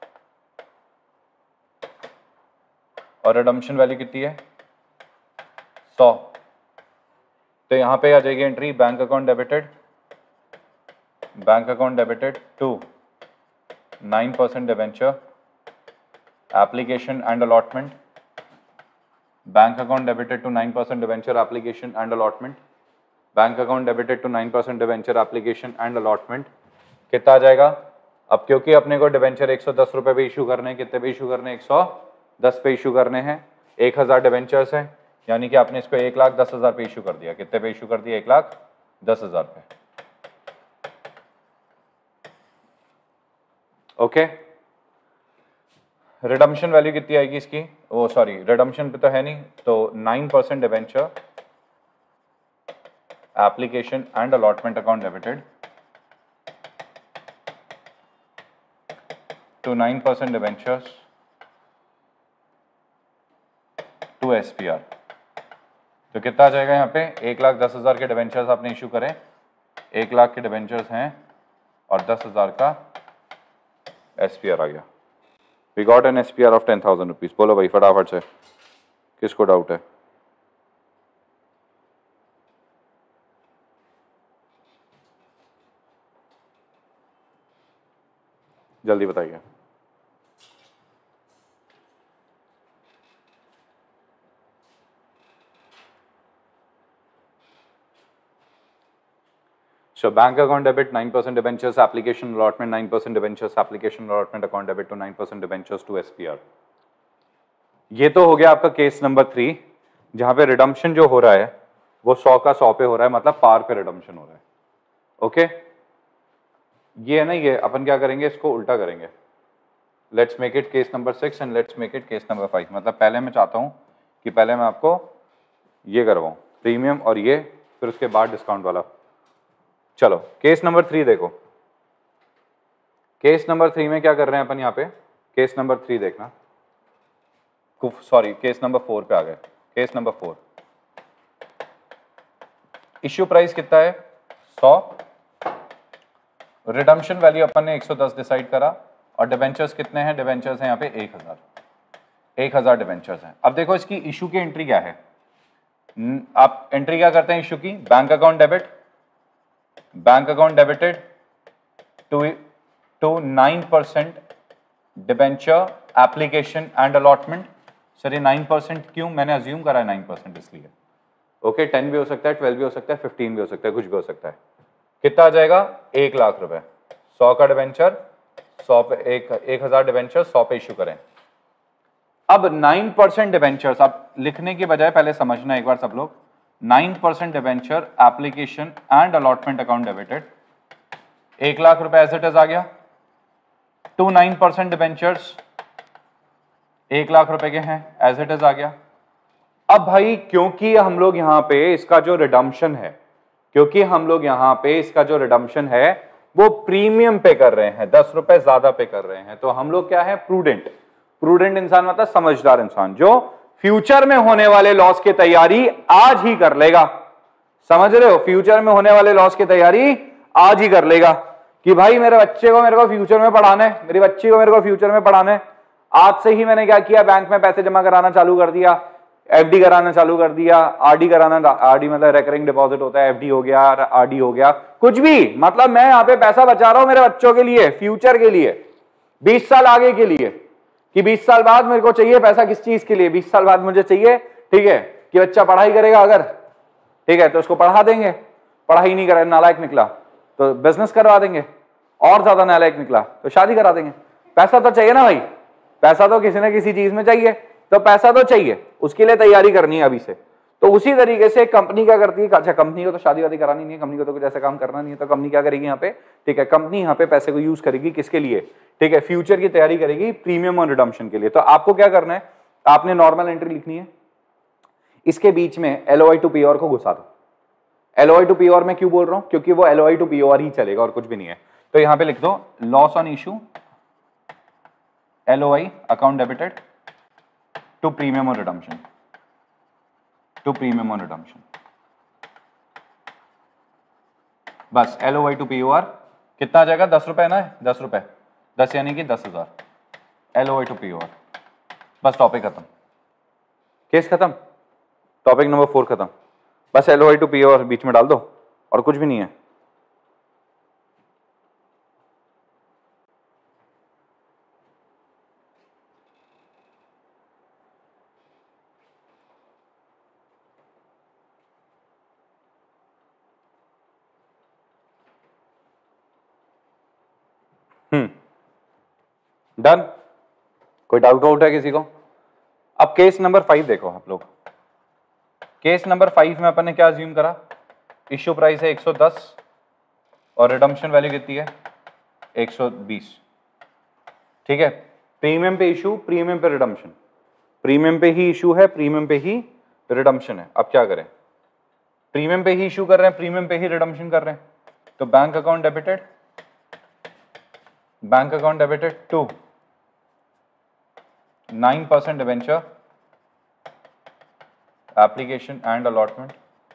और रिडम्पशन वैल्यू कितनी है, सौ। तो यहाँ पे आ जाएगी entry bank account debited, bank account debited to nine percent debenture application and allotment, bank account debited to nine percent debenture application and allotment, bank account debited to nine percent debenture application and allotment कितना आ जाएगा। अब क्योंकि अपने को debenture एक सौ दस रुपए पे इशू करने हैं, कितने पे इशू करने हैं, एक सौ दस पे इशू करने हैं, एक हजार डिबेंचर्स हैं, यानी कि आपने इसको एक लाख दस हजार पे इशू कर दिया, कितने पे इशू कर दिया, एक लाख दस हजार पे। ओके, रिडम्पशन वैल्यू कितनी आएगी इसकी, वो सॉरी रिडम्पशन पे तो है नहीं, तो nine percent debenture application and allotment account debited to nine percent debentures to SPR. तो कितना आ जाएगा यहाँ पे, एक लाख दस हजार के डिबेंचर्स आपने इशू करें, एक लाख के डिबेंचर्स हैं और दस हजार का एसपीआर आ गया। We got an SPR of ten thousand rupees. बोलो भाई फटाफट से, किसको डाउट है। जल्दी बताइए। So bank account debit nine percent debentures application allotment nine percent debentures application allotment account debit to nine percent debentures to S P R। ये तो हो गया आपका केस नंबर थ्री, जहां पे रिडम्पशन जो हो रहा है वो सौ का सौ पे हो रहा है, मतलब पार पे रिडम्पशन हो रहा है। ओके, ये है ना, ये अपन क्या करेंगे, इसको उल्टा करेंगे। Let's make it case number six and let's make it case number five. मतलब पहले मैं चाहता हूं कि पहले मैं आपको ये करवाऊं प्रीमियम और ये, फिर उसके बाद डिस्काउंट वाला। चलो केस नंबर थ्री देखो, केस नंबर थ्री में क्या कर रहे हैं अपन यहाँ पे, केस नंबर थ्री देखना। सॉरी केस नंबर फोर पे आ गए। Case number four, issue price कितना है सौ, रिडम्पशन वैल्यू अपन ने एक सौ दस डिसाइड करा और डिवेंचर्स कितने हैं, डिवेंचर्स हैं यहाँ पे एक हजार, एक हजार डिवेंचर्स हैं। अब देखो इसकी इशू की एंट्री क्या है, आप एंट्री क्या करते हैं इशू की, bank account debit, bank account debited to to nine percent debenture application and allotment. Sir ये नाइन परसेंट क्यों, मैंने अज्यूम करा है नाइन परसेंट इसलिए। ओके, टेन भी हो सकता है, ट्वेल्व भी हो सकता है, फिफ्टीन भी हो सकता है, कुछ भी हो सकता है। कितना आ जाएगा, एक लाख रुपए, सौ का डिवेंचर, सौ पे एक एक हजार डिवेंचर सौ पे इशू करें। अब नाइन परसेंट डिवेंचर्स, आप लिखने के बजाय पहले समझना एक बार सब लोग, nine percent debenture application and allotment account debited, एक लाख रुपए एज इट इज आ गया, टू नाइन परसेंट डिवेंचर्स एक लाख रुपए के हैं, एज इट इज आ गया। अब भाई क्योंकि हम लोग यहां पे इसका जो रिडम्पशन है, क्योंकि हम लोग यहां पे इसका जो रिडम्पशन है वो प्रीमियम पे कर रहे हैं, दस रुपए ज्यादा पे कर रहे हैं, तो हम लोग क्या है, प्रूडेंट। प्रूडेंट इंसान मतलब समझदार इंसान, जो फ्यूचर में होने वाले लॉस की तैयारी आज ही कर लेगा। समझ रहे हो, फ्यूचर में होने वाले लॉस की तैयारी आज ही कर लेगा कि भाई मेरे बच्चे को मेरे को फ्यूचर में पढ़ाना है, मेरी बच्ची को मेरे को फ्यूचर में पढ़ाना है। आज से ही मैंने क्या किया, बैंक में पैसे जमा कराना चालू कर दिया, एफडी कराना चालू कर दिया, आरडी कराना, आरडी मतलब रिकरिंग डिपॉजिट होता है, एफडी हो गया, आरडी हो गया, कुछ भी, मतलब मैं यहाँ पे पैसा बचा रहा हूं मेरे बच्चों के लिए, फ्यूचर के लिए, बीस साल आगे के लिए, कि बीस साल बाद मेरे को चाहिए पैसा, किस चीज के लिए, बीस साल बाद मुझे चाहिए, ठीक है, कि बच्चा पढ़ाई करेगा अगर, ठीक है, तो उसको पढ़ा देंगे, पढ़ाई नहीं करे, नालायक निकला तो बिजनेस करवा देंगे, और ज्यादा नालायक निकला तो शादी करा देंगे। पैसा तो चाहिए ना भाई, पैसा तो किसी ना किसी चीज में चाहिए, तो पैसा तो चाहिए, उसके लिए तैयारी करनी है अभी से। तो उसी तरीके से कंपनी क्या करती है, अच्छा कंपनी को तो शादी वादी करानी नहीं है, कंपनी को तो कुछ ऐसा काम करना नहीं है, तो कंपनी क्या करेगी यहाँ पे, ठीक है, कंपनी यहाँ पे पैसे को यूज करेगी किसके लिए, ठीक है, फ्यूचर की तैयारी करेगी, प्रीमियम और रिडम्पशन के लिए। तो आपको क्या करना है, आपने नॉर्मल एंट्री लिखनी है, इसके बीच में एलओआई टू पीओआर को घुसा दो। एलओआई टू पीओआर में क्यों बोल रहा हूं, क्योंकि वो एलओआई टू पीओआर ही चलेगा और कुछ भी नहीं है। तो यहां पे लिख दो loss on issue LOI account debited to premium और रिडम्पशन, टू प्रीमियम और रिडम्पशन, बस एलओआई टू पीओआर कितना आ जाएगा, दस रुपए ना, दस रुपए, दस यानी कि दस हजार, एलओआई टू पीओआर, बस टॉपिक खत्म, केस खत्म, टॉपिक नंबर फोर खत्म, बस एलओआई टू पीओआर बीच में डाल दो और कुछ भी नहीं है। हम्म डन, कोई डाउट आउट है किसी को? अब केस नंबर फाइव देखो आप लोग, केस नंबर फाइव में अपन ने क्या अज्यूम करा, इश्यू प्राइस है एक सौ दस और रिडम्पशन वैल्यू कितनी है एक सौ बीस, ठीक है, प्रीमियम पे इशू, प्रीमियम पे रिडम्पशन, प्रीमियम पे ही इशू है, प्रीमियम पे ही रिडम्पशन है। अब क्या करें, प्रीमियम पे ही इशू कर रहे हैं, प्रीमियम पे ही रिडम्पशन कर रहे हैं, तो bank account debited, bank account debited to nine percent debenture application and allotment,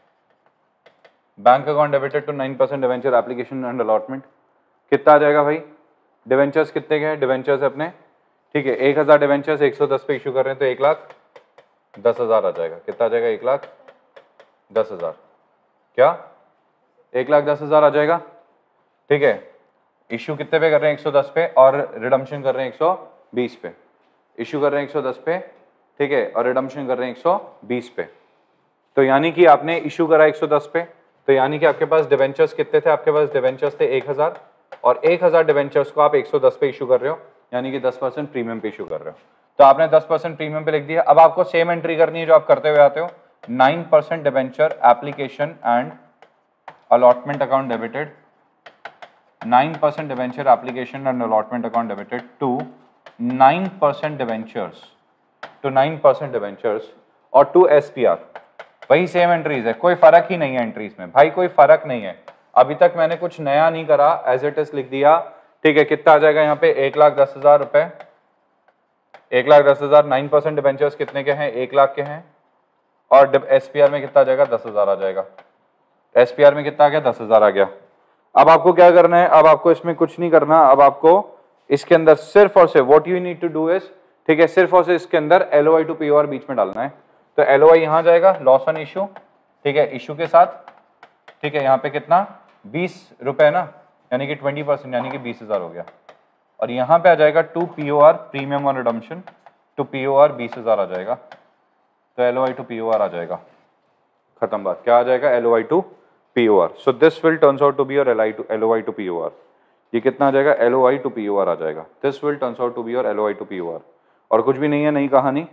bank account debited to nine percent debenture application and allotment, कितना आ जाएगा भाई, डिवेंचर्स कितने के हैं, डिवेंचर्स अपने, ठीक है, एक हजार डिवेंचर्स एक सौ दस पे इशू कर रहे हैं, तो एक लाख दस हजार आ जाएगा, कितना आ जाएगा, एक लाख दस हजार, क्या एक लाख दस हजार आ जाएगा, ठीक है, इशू कितने पे कर रहे हैं एक सौ दस पे और रिडम्पशन कर रहे हैं एक सौ बीस पे, इशू कर रहे हैं एक सौ दस पे, ठीक है, और रिडम्पशन कर रहे हैं एक सौ बीस पे, तो यानी कि आपने इशू करा एक सौ दस पे, तो यानी कि आपके पास डिवेंचर्स कितने थे, आपके पास डिवेंचर्स थे एक हजार, और एक हजार डिवेंचर्स को आप एक सौ दस पे इशू कर रहे हो, यानी कि दस परसेंट प्रीमियम पे इशू कर रहे हो, तो आपने दस परसेंट प्रीमियम पे लिख दिया। अब आपको सेम एंट्री करनी है जो आप करते हुए आते हो, nine percent debenture application and allotment account debited, nine percent debenture application and allotment account debited to nine percent debentures, to nine percent debentures और टू एसपीआर, वही सेम एंट्रीज है, कोई फर्क ही नहीं है एंट्रीज में भाई, कोई फर्क नहीं है, अभी तक मैंने कुछ नया नहीं करा, एज इट इज लिख दिया, ठीक है, कितना आ जाएगा यहाँ पे एक लाख दस हजार रुपए एक लाख दस हजार, नाइन परसेंट डिबेंचर्स कितने के हैं, एक लाख के हैं, और एसपीआर में कितना आ जाएगा, दस हजार आ जाएगा। एसपीआर में कितना आ गया, दस हजार आ गया। अब आपको क्या करना है, अब आपको इसमें कुछ नहीं करना, अब आपको इसके अंदर सिर्फ और सिर्फ what you need to do is, ठीक है, सिर्फ और सिर्फ इसके अंदर एलओआई टू पीओआर बीच में डालना है। तो एलओआई यहां जाएगा, लॉस ऑन इशू, ठीक है, इशू के साथ, ठीक है, यहाँ पे कितना बीस रुपए ना, यानी कि ट्वेंटी परसेंट यानी कि बीस हजार हो गया। और यहाँ पे आ जाएगा टू पीओआर प्रीमियम और रिडम्पशन, टू पीओआर बीस हजार आ जाएगा। तो एलओआई टू पीओआर आ जाएगा, खत्म बात। क्या आ जाएगा, LOI to POR. So this will turns out to be your LI to LOI to POR. ये कितना आ जाएगा, एलओआई टू पीओआर आ जाएगा। This will turns out to be your LOI to POR. और कुछ भी नहीं है, नई कहानी,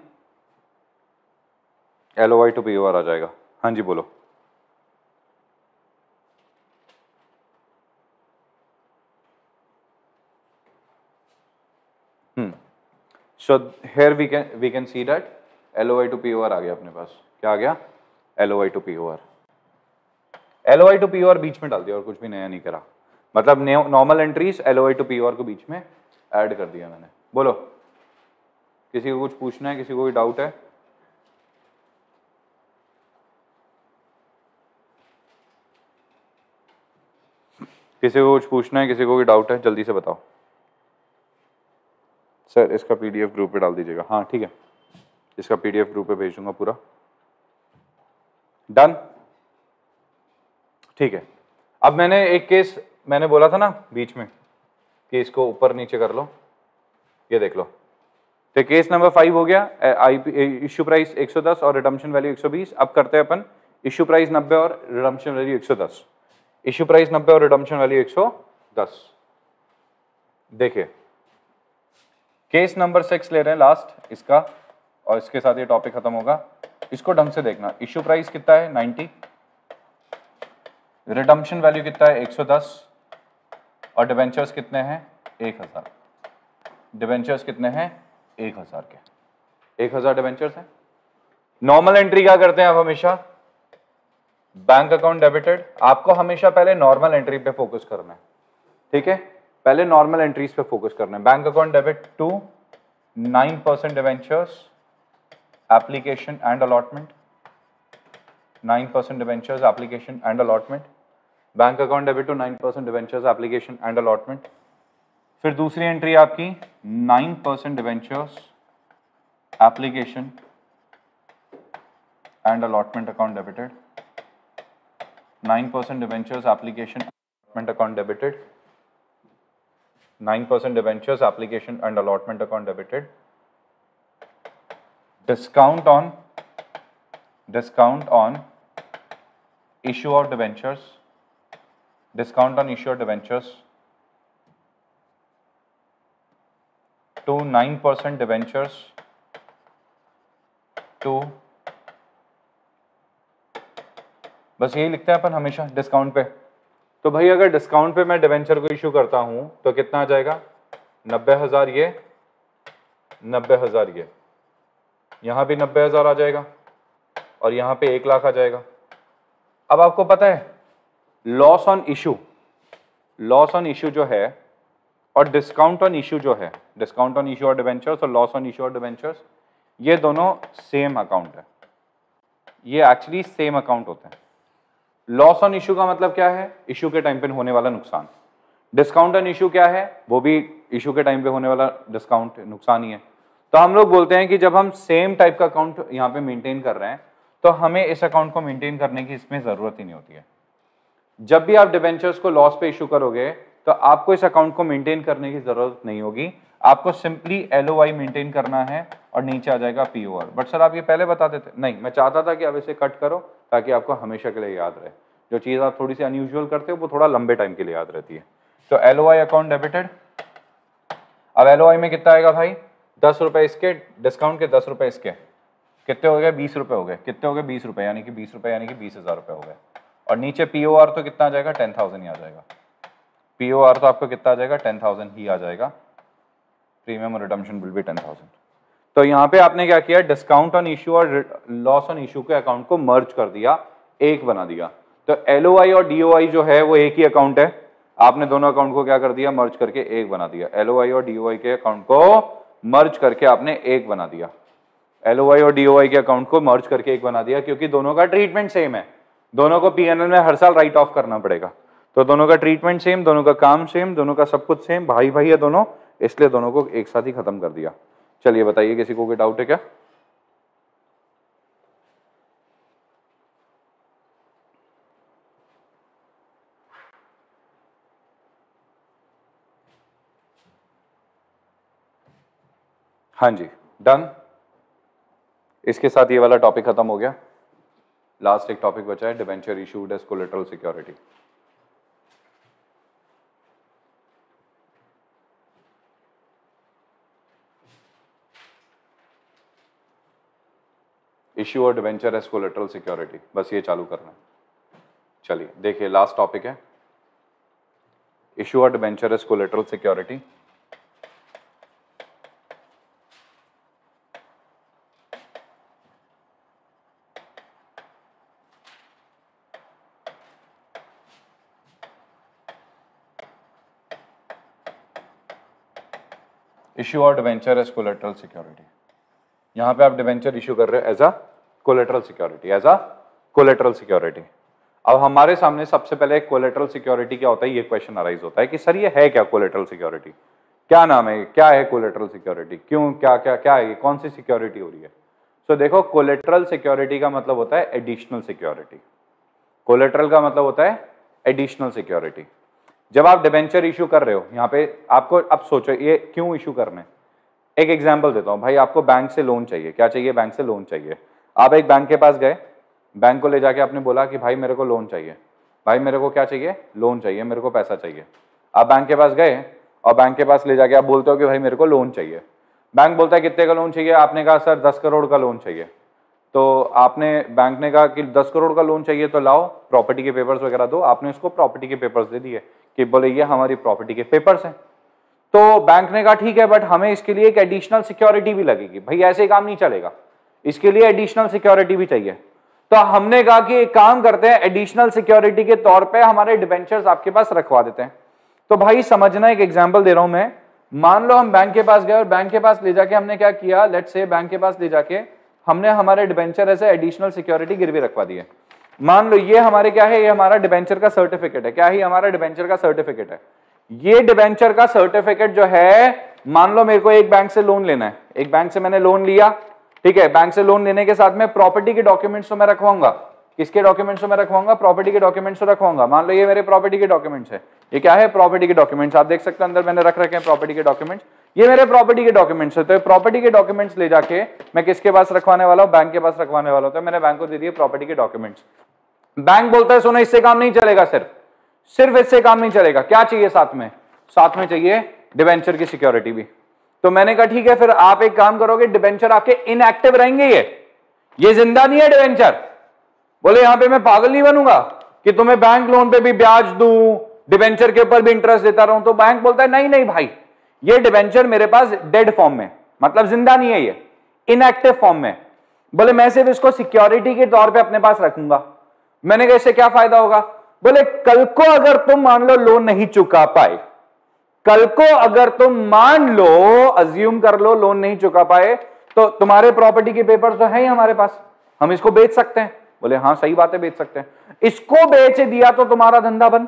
एलओआई टू पीओआर आ जाएगा। हाँ जी बोलो। Hmm so here we can we can see that LOI to POR आ गया अपने पास। क्या आ गया, LOI to POR. LOI to POR बीच में डाल दिया और कुछ भी नया नहीं करा, मतलब normal entries LOI to POR को बीच में ऐड कर दिया मैंने। बोलो, किसी को कुछ पूछना है, किसी को कोई डाउट है? किसी को कुछ पूछना है, किसी को कोई डाउट है, जल्दी से बताओ। सर इसका पीडीएफ ग्रुप पे डाल दीजिएगा। हाँ ठीक है, इसका पीडीएफ ग्रुप पे भेज दूंगा पूरा। डन, ठीक है। अब मैंने एक केस मैंने बोला था ना बीच में कि इसको ऊपर नीचे कर लो, ये देख लो। तो केस नंबर फाइव हो गया, इश्यू प्राइस एक सौ दस और रिडम्पशन वैल्यू एक सौ बीस। अब करते हैं अपन इश्यू प्राइस नब्बे और रिडम्पशन वैल्यू एक सौ दस। इश्यू प्राइस नब्बे और रिडम्पशन वैल्यू एक सौ दस। देखिए केस नंबर सिक्स ले रहे हैं लास्ट इसका, और इसके साथ ये टॉपिक खत्म होगा। इसको ढंग से देखना, इश्यू प्राइस कितना है नाइन्टी, रिडम्पशन वैल्यू कितना है एक सौ दस, और डिबेंचर्स कितने हैं एक हजार। डिबेंचर्स कितने हैं एक हजार के, एक हजार डिबेंचर्स हैं। नॉर्मल एंट्री क्या करते हैं आप हमेशा, बैंक अकाउंट डेबिटेड। आपको हमेशा पहले नॉर्मल एंट्री पे फोकस करना है, ठीक है, पहले नॉर्मल एंट्रीज पे फोकस करना है। Bank account debit to nine percent debentures application and allotment, nine percent debentures application and allotment. Bank account debit to nine percent debentures application and allotment. फिर दूसरी एंट्री आपकी nine percent debentures application and allotment account debited, nine percent debentures application allotment account debited, nine percent debentures application and allotment account debited. Discount on discount on issue of debentures, discount on issue of debentures to nine percent debentures to, बस यही लिखते हैं अपन हमेशा discount पे। तो भाई अगर discount पे मैं डिबेंचर को इशू करता हूं तो कितना आ जाएगा, नब्बे हजार ये, नब्बे हजार ये, यहां भी नब्बे हजार आ जाएगा, और यहां पे एक लाख आ जाएगा। अब आपको पता है loss on issue, loss on issue जो है और डिस्काउंट ऑन इशू जो है, डिस्काउंट ऑन इशू और डिबेंचर्स और लॉस ऑन इशू और डिबेंचर्स, ये दोनों सेम अकाउंट है, ये एक्चुअली सेम अकाउंट होते हैं। लॉस ऑन इशू का मतलब क्या है, इशू के टाइम पे होने वाला नुकसान। डिस्काउंट ऑन इशू क्या है, वो भी इशू के टाइम पे होने वाला डिस्काउंट नुकसान ही है। तो हम लोग बोलते हैं कि जब हम सेम टाइप का अकाउंट यहाँ पे मेंटेन कर रहे हैं तो हमें इस अकाउंट को मेंटेन करने की इसमें जरूरत ही नहीं होती है। जब भी आप डिबेंचर्स को लॉस पे इशू करोगे तो आपको इस अकाउंट को मेंटेन करने की जरूरत नहीं होगी, आपको सिंपली एलओआई मेंटेन करना है और नीचे आ जाएगा पीओआर। बट सर आप ये पहले बताते थे, नहीं मैं चाहता था कि आप इसे कट करो ताकि आपको हमेशा के लिए याद रहे। जो चीज़ आप थोड़ी सी अनयूजुअल करते हो वो थोड़ा लंबे टाइम के लिए याद रहती है। तो एलओआई अकाउंट डेबिटेड, अब एलओआई में कितना आएगा भाई, दस रुपए इसके, डिस्काउंट के दस रुपए इसके, कितने हो गए, बीस रुपए हो गए, कितने हो गए, बीस रुपए, यानी कि बीस रुपए यानी कि बीस हजार रुपए हो गए। और नीचे पीओआर तो कितना आ जाएगा, टेन थाउजेंड ही आ जाएगा। पीओआर तो आपको कितना आ जाएगा, टेन थाउजेंड ही आ जाएगा। प्रीमियम और redemption will be ten thousand. तो यहाँ पे आपने क्या किया, डिस्काउंट ऑन इशू और लॉस ऑन इशू के अकाउंट को मर्ज कर दिया, एक बना दिया। तो एलओआई और डीओआई जो है वो एक ही अकाउंट है, आपने दोनों अकाउंट को क्या कर दिया, मर्ज करके एक बना दिया। एलओआई और डीओआई के अकाउंट को मर्ज करके आपने एक बना दिया, एलओआई और डीओआई के अकाउंट को मर्ज करके एक बना दिया, क्योंकि दोनों का ट्रीटमेंट सेम है, दोनों को पीएनएल में हर साल राइट ऑफ करना पड़ेगा, तो दोनों का ट्रीटमेंट सेम, दोनों का काम सेम, दोनों का सब कुछ सेम, भाई भाई है दोनों, इसलिए दोनों को एक साथ ही खत्म कर दिया। चलिए बताइए किसी को कोई डाउट है क्या? हाँ जी, डन। इसके साथ ये वाला टॉपिक खत्म हो गया। लास्ट एक टॉपिक बचा है, debenture issued as collateral security. Issue और डिबेंचर एज कोलेटरल सिक्योरिटी, बस ये चालू करना है। चलिए देखिए, लास्ट टॉपिक है इश्यू और debenture as collateral security. Issue और डिबेंचर एज कोलेटरल सिक्योरिटी, यहां पे आप डिबेंचर इश्यू कर रहे हो as a collateral security, as a collateral security. अब हमारे सामने सबसे पहले कोलेटरल सिक्योरिटी क्या होता है, ये क्वेश्चन अराइज होता है कि सर ये है क्या कोलेटरल सिक्योरिटी, क्या नाम है, क्या है कोलेटरल सिक्योरिटी, क्यों, क्या क्या क्या है, कौन सी सिक्योरिटी हो रही है। सो so, देखो, कोलेटरल सिक्योरिटी का मतलब होता है एडिशनल सिक्योरिटी। कोलेटरल का मतलब होता है एडिशनल सिक्योरिटी। जब आप डिबेंचर इशू कर रहे हो, यहाँ पे आपको अब सोचो ये क्यों इशू करने। एक एग्जांपल देता हूँ भाई, आपको बैंक से लोन चाहिए, क्या चाहिए, बैंक से लोन चाहिए। आप एक बैंक के पास गए, बैंक को ले जाके आपने बोला कि भाई मेरे को लोन चाहिए, भाई मेरे को क्या चाहिए, लोन चाहिए, मेरे को पैसा चाहिए। आप बैंक के पास गए और बैंक के पास ले जाके आप बोलते हो कि भाई मेरे को लोन चाहिए। बैंक बोलता है कितने का लोन चाहिए, आपने कहा सर दस करोड़ का लोन चाहिए। तो आपने, बैंक ने कहा कि दस करोड़ का लोन चाहिए तो लाओ प्रॉपर्टी के पेपर्स वगैरह दो, आपने उसको प्रॉपर्टी के पेपर्स दे दिए कि बोले ये हमारी प्रॉपर्टी के पेपर्स हैं। तो बैंक ने कहा ठीक है, बट हमें इसके लिए एक एडिशनल सिक्योरिटी भी लगेगी। भाई ऐसे काम नहीं चलेगा, इसके लिए एडिशनल सिक्योरिटी भी चाहिए। तो हमने कहा कि एक काम करते हैं, एडिशनल सिक्योरिटी के तौर पे हमारे डिबेंचर्स आपके पास रखवा देते हैं। तो भाई समझना, एक एग्जांपल दे रहा हूं मैं। मान लो हम बैंक के पास गए और बैंक के पास ले जाके हमने क्या किया, लेट्स से बैंक के पास ले जाके हमने हमारे डिबेंचर ऐसे एडिशनल सिक्योरिटी गिरवी रखवा दिए। मान लो ये हमारे क्या है, ये हमारा डिबेंचर का सर्टिफिकेट है। क्या है हमारा डिबेंचर का सर्टिफिकेट है। ये डिबेंचर का सर्टिफिकेट जो है, मान लो मेरे को एक बैंक से लोन लेना है, एक बैंक से मैंने लोन लिया, ठीक है। बैंक से लोन लेने के साथ में प्रॉपर्टी के डॉक्यूमेंट्स तो मैं रखवाऊंगा। किसके डॉक्यूमेंट्स तो मैं रखवाऊंगा, प्रॉपर्टी के डॉक्यूमेंट्स तो रखवाऊंगा। मान लो ये मेरे प्रॉपर्टी के डॉक्यूमेंट्स है, ये क्या है, प्रॉपर्टी के डॉक्यूमेंट्स। आप देख सकते हैं अंदर मैंने रख रखे हैं प्रॉपर्टी के डॉक्यूमेंट्स, ये मेरे प्रॉपर्टी के डॉक्यूमेंट्स है। तो प्रॉपर्टी के डॉक्यूमेंट्स ले जाके मैं किसके पास रखवाने वाला हूं, बैंक के पास रखवाने वाला हूं। तो मैंने बैंक को दे दिए प्रॉपर्टी के डॉक्यूमेंट्स। बैंक बोलता है सुनो इससे काम नहीं चलेगा, सिर्फ सिर्फ इससे काम नहीं चलेगा, क्या चाहिए साथ में, साथ में चाहिए डिबेंचर की सिक्योरिटी भी। तो मैंने कहा ठीक है, फिर आप एक काम करोगे, डिबेंचर आपके इनएक्टिव रहेंगे, ये ये जिंदा नहीं है डिबेंचर। बोले यहां पे मैं पागल नहीं बनूंगा कि तुम्हें बैंक लोन पे भी ब्याज दूं, डिबेंचर के ऊपर भी इंटरेस्ट देता रहूं। तो बैंक बोलता है नहीं नहीं भाई, ये डिबेंचर मेरे पास डेड फॉर्म में, मतलब जिंदा नहीं है, ये इनएक्टिव फॉर्म में। बोले मैं सिर्फ इसको सिक्योरिटी के तौर पे अपने पास रखूंगा। मैंने कहा इससे क्या फायदा होगा। बोले कल को अगर तुम मान लो लोन नहीं चुका पाए, कल को अगर तुम मान लो, अज्यूम कर लो लोन नहीं चुका पाए, तो तुम्हारे प्रॉपर्टी के पेपर तो है ही हमारे पास, हम इसको बेच सकते हैं। बोले हाँ सही बात है, बेच सकते हैं। इसको बेच दिया तो तुम्हारा धंधा बंद,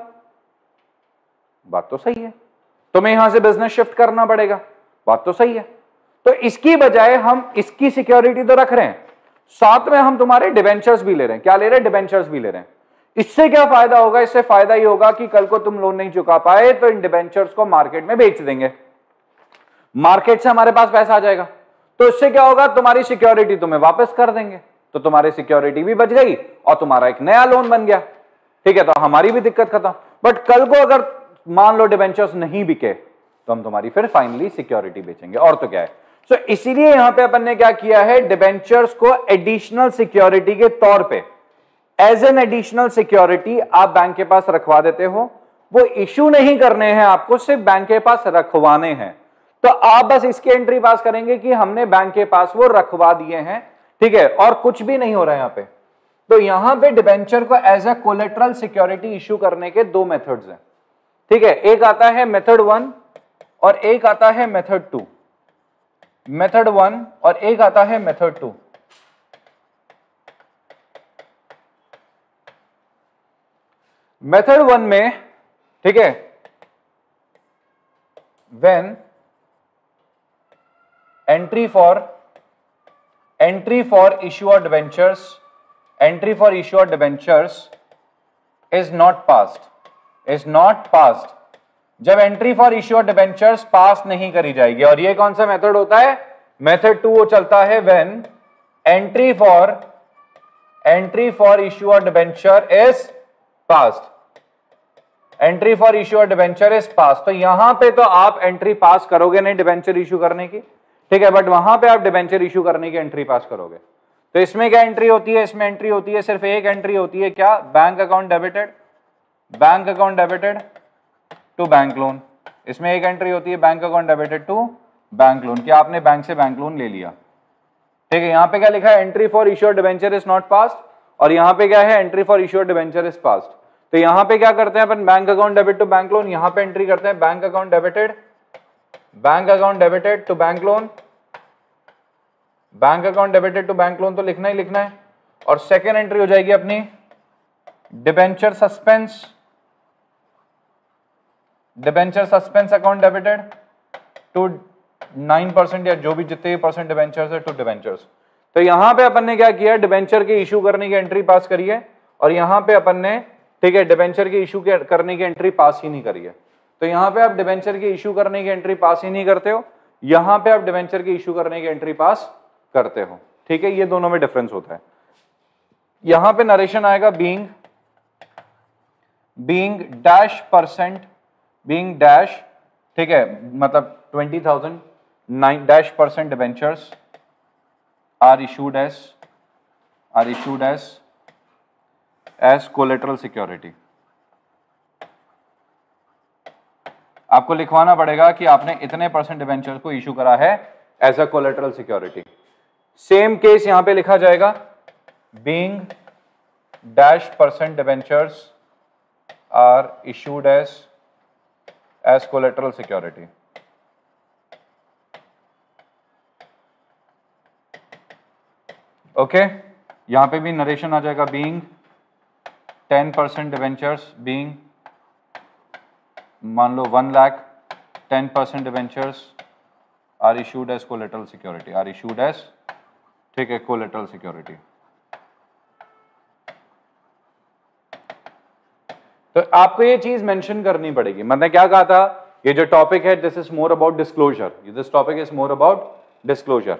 बात तो सही है, तुम्हें यहां से बिजनेस शिफ्ट करना पड़ेगा, बात तो सही है। तो इसकी बजाय हम इसकी सिक्योरिटी तो रख रहे हैं, साथ में हम तुम्हारे डिबेंचर्स भी ले रहे हैं। क्या ले रहे हैं, डिबेंचर्स भी ले रहे हैं। इससे क्या फायदा होगा, इससे फायदा ही होगा कि कल को तुम लोन नहीं चुका पाए तो इन डिबेंचर्स को मार्केट में बेच देंगे, मार्केट से हमारे पास पैसा आ जाएगा। तो इससे क्या होगा, तुम्हारी सिक्योरिटी तुम्हें वापस कर देंगे, तो तुम्हारी सिक्योरिटी भी बच गई और तुम्हारा एक नया लोन बन गया, ठीक है। तो हमारी भी दिक्कत खत्म। बट कल को अगर मान लो डिबेंचर्स नहीं बिके तो हम तुम्हारी फिर फाइनली सिक्योरिटी बेचेंगे, और तो क्या है। सो so, इसीलिए यहां पे अपन ने क्या किया है, डिबेंचर्स को एडिशनल सिक्योरिटी के तौर पे, एज एन एडिशनल सिक्योरिटी आप बैंक के पास रखवा देते हो। वो इश्यू नहीं करने हैं आपको, सिर्फ बैंक के पास रखवाने हैं। तो आप बस इसकी एंट्री पास करेंगे कि हमने बैंक के पास वो रखवा दिए हैं, ठीक है, और कुछ भी नहीं हो रहा है यहां पे। तो यहां पे डिबेंचर को as a collateral security issue करने के दो मेथड्स हैं, ठीक है। एक आता है मेथड वन और एक आता है मेथड टू। मेथड वन और एक आता है मेथड टू। मेथड वन में, ठीक है, when entry for entry for issue of debentures entry for issue of debentures is not passed is not passed जब entry for issue of debentures pass नहीं करी जाएगी। और ये कौन सा मेथड होता है? मेथड टू वो चलता है when entry for entry for issue of debenture is passed entry for issue of debenture is pass. तो यहां पे तो आप एंट्री पास करोगे नहीं डिबेंचर इश्यू करने की, ठीक है, बट वहां पे आप डिबेंचर इश्यू करने की एंट्री पास करोगे। तो इसमें क्या एंट्री होती है? इसमें एंट्री होती है, सिर्फ एक एंट्री होती है, क्या? Bank account debited bank account debited to bank loan. इसमें एक एंट्री होती है bank account debited to bank loan, कि आपने बैंक से बैंक लोन ले लिया, ठीक है। यहां पे क्या लिखा है? Entry for issue of debenture is not passed, और यहां पे क्या है? Entry for issue of debenture is passed. तो यहां पे क्या करते हैं अपन? Bank account debit to bank loan, यहां पे एंट्री करते हैं bank account debited bank account debited to bank loan bank account debited to bank loan तो लिखना ही लिखना है। और सेकेंड एंट्री हो जाएगी अपनी debenture suspense debenture suspense account debited to nine percent या जो भी जितने परसेंट डिबेंचर्स है टू डिबेंचर्स। तो यहां पे अपन ने क्या किया? डिबेंचर के इशू करने की एंट्री पास करी है, और यहां पे अपन ने, ठीक है, डिबेंचर के इशू करने की एंट्री पास ही नहीं करी है। तो यहां पे आप डिबेंचर के इशू करने की एंट्री पास ही नहीं करते हो, यहां पे आप डिबेंचर के इशू करने की एंट्री पास करते हो, ठीक है। ये दोनों में डिफरेंस होता है। यहां पे नरेशन आएगा being being dash percent being dash, ठीक है, मतलब twenty thousand nine dash percent debentures are issued as are issued as as collateral security. आपको लिखवाना पड़ेगा कि आपने इतने परसेंट डिबेंचर्स को इशू करा है as a collateral security. Same case यहां पे लिखा जाएगा being dash percent debentures are issued as as collateral security. Okay, यहां पे भी नरेशन आ जाएगा being ten percent debentures being, मान लो one lakh ten percent debentures are issued as collateral security are issued as, ठीक है, कोलेटरल सिक्योरिटी। तो आपको ये चीज मेंशन करनी पड़ेगी। मैंने क्या कहा था? ये जो टॉपिक है this is more about disclosure this topic is more about disclosure.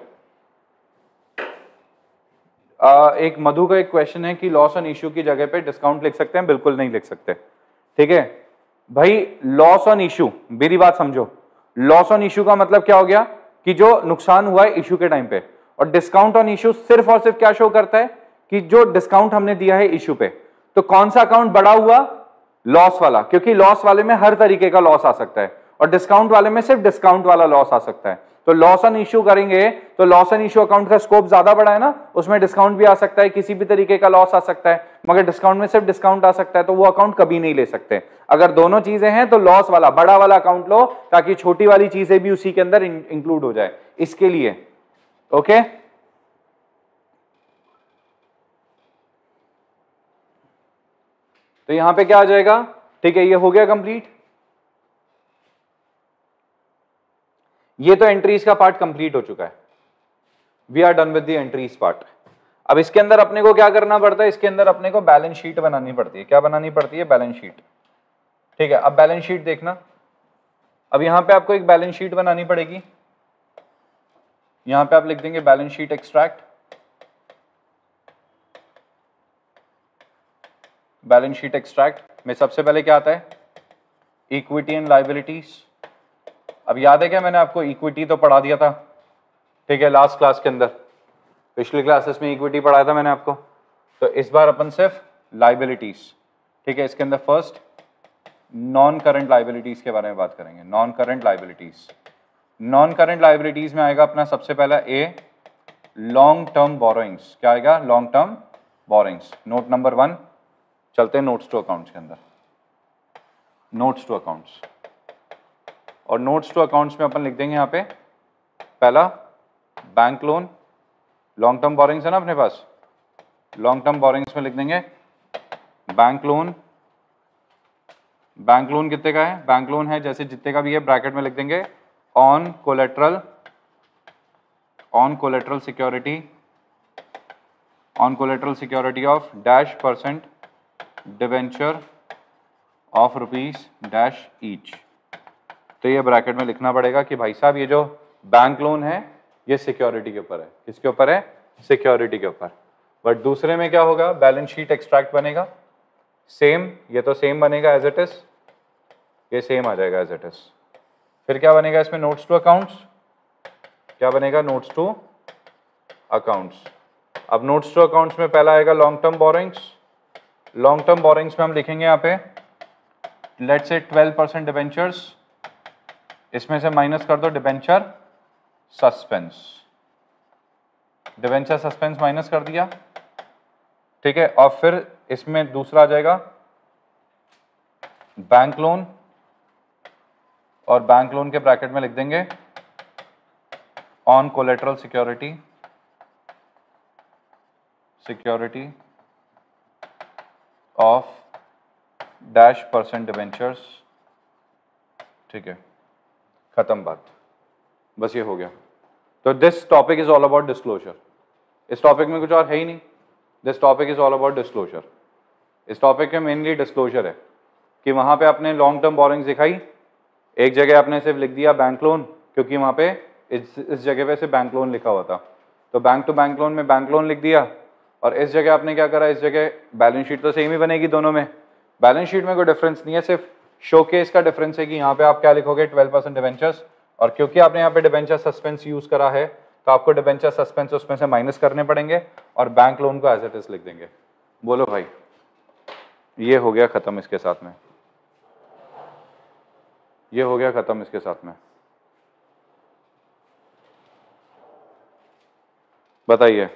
एक मधु का एक क्वेश्चन है कि लॉस ऑन इश्यू की जगह पे डिस्काउंट लिख सकते हैं? बिल्कुल नहीं लिख सकते, ठीक है भाई। लॉस ऑन इश्यू, मेरी बात समझो, लॉस ऑन इश्यू का मतलब क्या हो गया? कि जो नुकसान हुआ है इश्यू के टाइम पे। और डिस्काउंट ऑन इश्यू सिर्फ और सिर्फ क्या शो करता है? कि जो डिस्काउंट हमने दिया है इश्यू पे। तो कौन सा अकाउंट बड़ा हुआ? लॉस वाला, क्योंकि लॉस वाले में हर तरीके का लॉस आ सकता है, और डिस्काउंट वाले में सिर्फ डिस्काउंट वाला लॉस आ सकता है। तो लॉस ऑन इश्यू करेंगे तो लॉस ऑन इश्यू अकाउंट का स्कोप ज्यादा बड़ा है ना, उसमें डिस्काउंट भी आ सकता है, किसी भी तरीके का लॉस आ सकता है, मगर डिस्काउंट में सिर्फ डिस्काउंट आ सकता है, तो वो अकाउंट कभी नहीं ले सकते। अगर दोनों चीजें हैं तो लॉस वाला बड़ा वाला अकाउंट लो, ताकि छोटी वाली चीजें भी उसी के अंदर इंक्लूड हो जाए, इसके लिए। ओके, तो यहां पे क्या आ जाएगा? ठीक है, ये हो गया कंप्लीट। ये तो एंट्रीज का पार्ट कंप्लीट हो चुका है। We are done with the entries part. अब इसके अंदर अपने को क्या करना पड़ता है? इसके अंदर अपने को बैलेंस शीट बनानी पड़ती है। क्या बनानी पड़ती है? बैलेंस शीट, ठीक है। अब बैलेंस शीट देखना, अब यहां पे आपको एक बैलेंस शीट बनानी पड़ेगी। यहां पे आप लिख देंगे balance sheet extract. Balance sheet extract में सबसे पहले क्या आता है? Equity and liabilities. अब याद है क्या, मैंने आपको इक्विटी तो पढ़ा दिया था, ठीक है, लास्ट क्लास के अंदर। पिछली क्लासेस में इक्विटी पढ़ाया था मैंने आपको। तो इस बार अपन सिर्फ लायबिलिटीज, ठीक है। इसके अंदर फर्स्ट नॉन करंट लायबिलिटीज के बारे में बात करेंगे। Non current liabilities non current liabilities में आएगा अपना सबसे पहला ए, लॉन्ग टर्म बोरोइंग्स। क्या आएगा? Long term borrowings. Note number one, चलते हैं नोट्स टू अकाउंट्स के अंदर। नोट्स टू अकाउंट्स, और नोट्स टू अकाउंट्स में अपन लिख देंगे यहाँ पे पहला bank loan, long term borrowings है ना अपने पास, लॉन्ग टर्म बोरिंग्स में लिख देंगे बैंक लोन। बैंक लोन कितने का है, बैंक लोन है जैसे जितने का भी है ब्रैकेट में लिख देंगे on collateral, on collateral security, on collateral security of dash percent debenture of rupees dash each. तो ये ब्रैकेट में लिखना पड़ेगा कि भाई साहब ये जो बैंक लोन है ये सिक्योरिटी के ऊपर है, किसके ऊपर है, सिक्योरिटी के ऊपर। बट दूसरे में क्या होगा, बैलेंस शीट एक्सट्रैक्ट बनेगा सेम, ये तो सेम बनेगा एज इट इज, ये सेम आ जाएगा एज इट इज। फिर क्या बनेगा इसमें, नोट्स टू अकाउंट्स, क्या बनेगा, नोट्स टू अकाउंट्स। अब नोट्स टू अकाउंट्स में पहला आएगा long term borrowings, long term borrowings में हम लिखेंगे यहाँ पे let's say twelve percent debentures, इसमें से माइनस कर दो debenture suspense, debenture suspense minus कर दिया, ठीक है। और फिर इसमें दूसरा आ जाएगा बैंक लोन, और बैंक लोन के ब्रैकेट में लिख देंगे on collateral security, security of dash percent debentures, ठीक है, खत्म बात, बस ये हो गया। तो this topic is all about disclosure, इस टॉपिक में कुछ और है ही नहीं, this topic is all about disclosure. इस टॉपिक में मेनली डिस्क्लोजर है कि वहां पे आपने लॉन्ग टर्म बोरिंग्स दिखाई, एक जगह आपने सिर्फ लिख दिया बैंक लोन क्योंकि वहां पे इस, इस जगह पे सिर्फ बैंक लोन लिखा हुआ था, तो बैंक टू बैंक लोन में बैंक लोन लिख दिया। और इस जगह आपने क्या करा, इस जगह बैलेंस शीट तो सेम ही बनेगी दोनों में, बैलेंस शीट में कोई डिफरेंस नहीं है, सिर्फ शोकेस का डिफरेंस है कि यहाँ पे आप क्या लिखोगे ट्वेल्व परसेंट डिबेंचर्स, और क्योंकि आपने यहाँ पे डिबेंचर सस्पेंस यूज करा है तो आपको डिबेंचर सस्पेंस उसमें से माइनस करने पड़ेंगे और बैंक लोन को एज इट इज लिख देंगे। बोलो भाई, ये हो गया खत्म इसके साथ में, ये हो गया खत्म इसके साथ में। बताइए,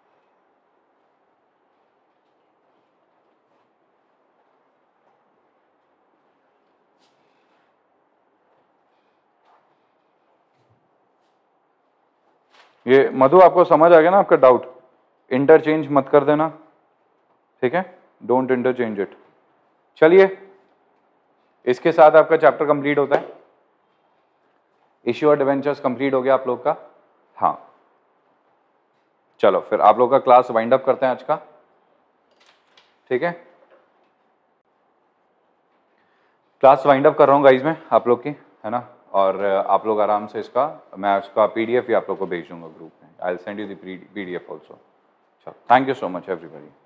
ये मधु आपको समझ आ गया ना आपका डाउट, इंटरचेंज मत कर देना, ठीक है, डोंट इंटरचेंज इट। चलिए, इसके साथ आपका चैप्टर कंप्लीट होता है, इश्यूअर डिवेंचर्स कंप्लीट हो गया आप लोग का। हाँ चलो फिर आप लोग का क्लास वाइंड अप करते हैं आज का, ठीक है, क्लास वाइंड अप कर रहा हूँ गाइज मैं आप लोग की, है ना, और आप लोग आराम से इसका, मैं उसका पीडीएफ ही आप लोग को भेज दूंगा ग्रुप में, I will send you the PDF also. चलो, thank you so much everybody.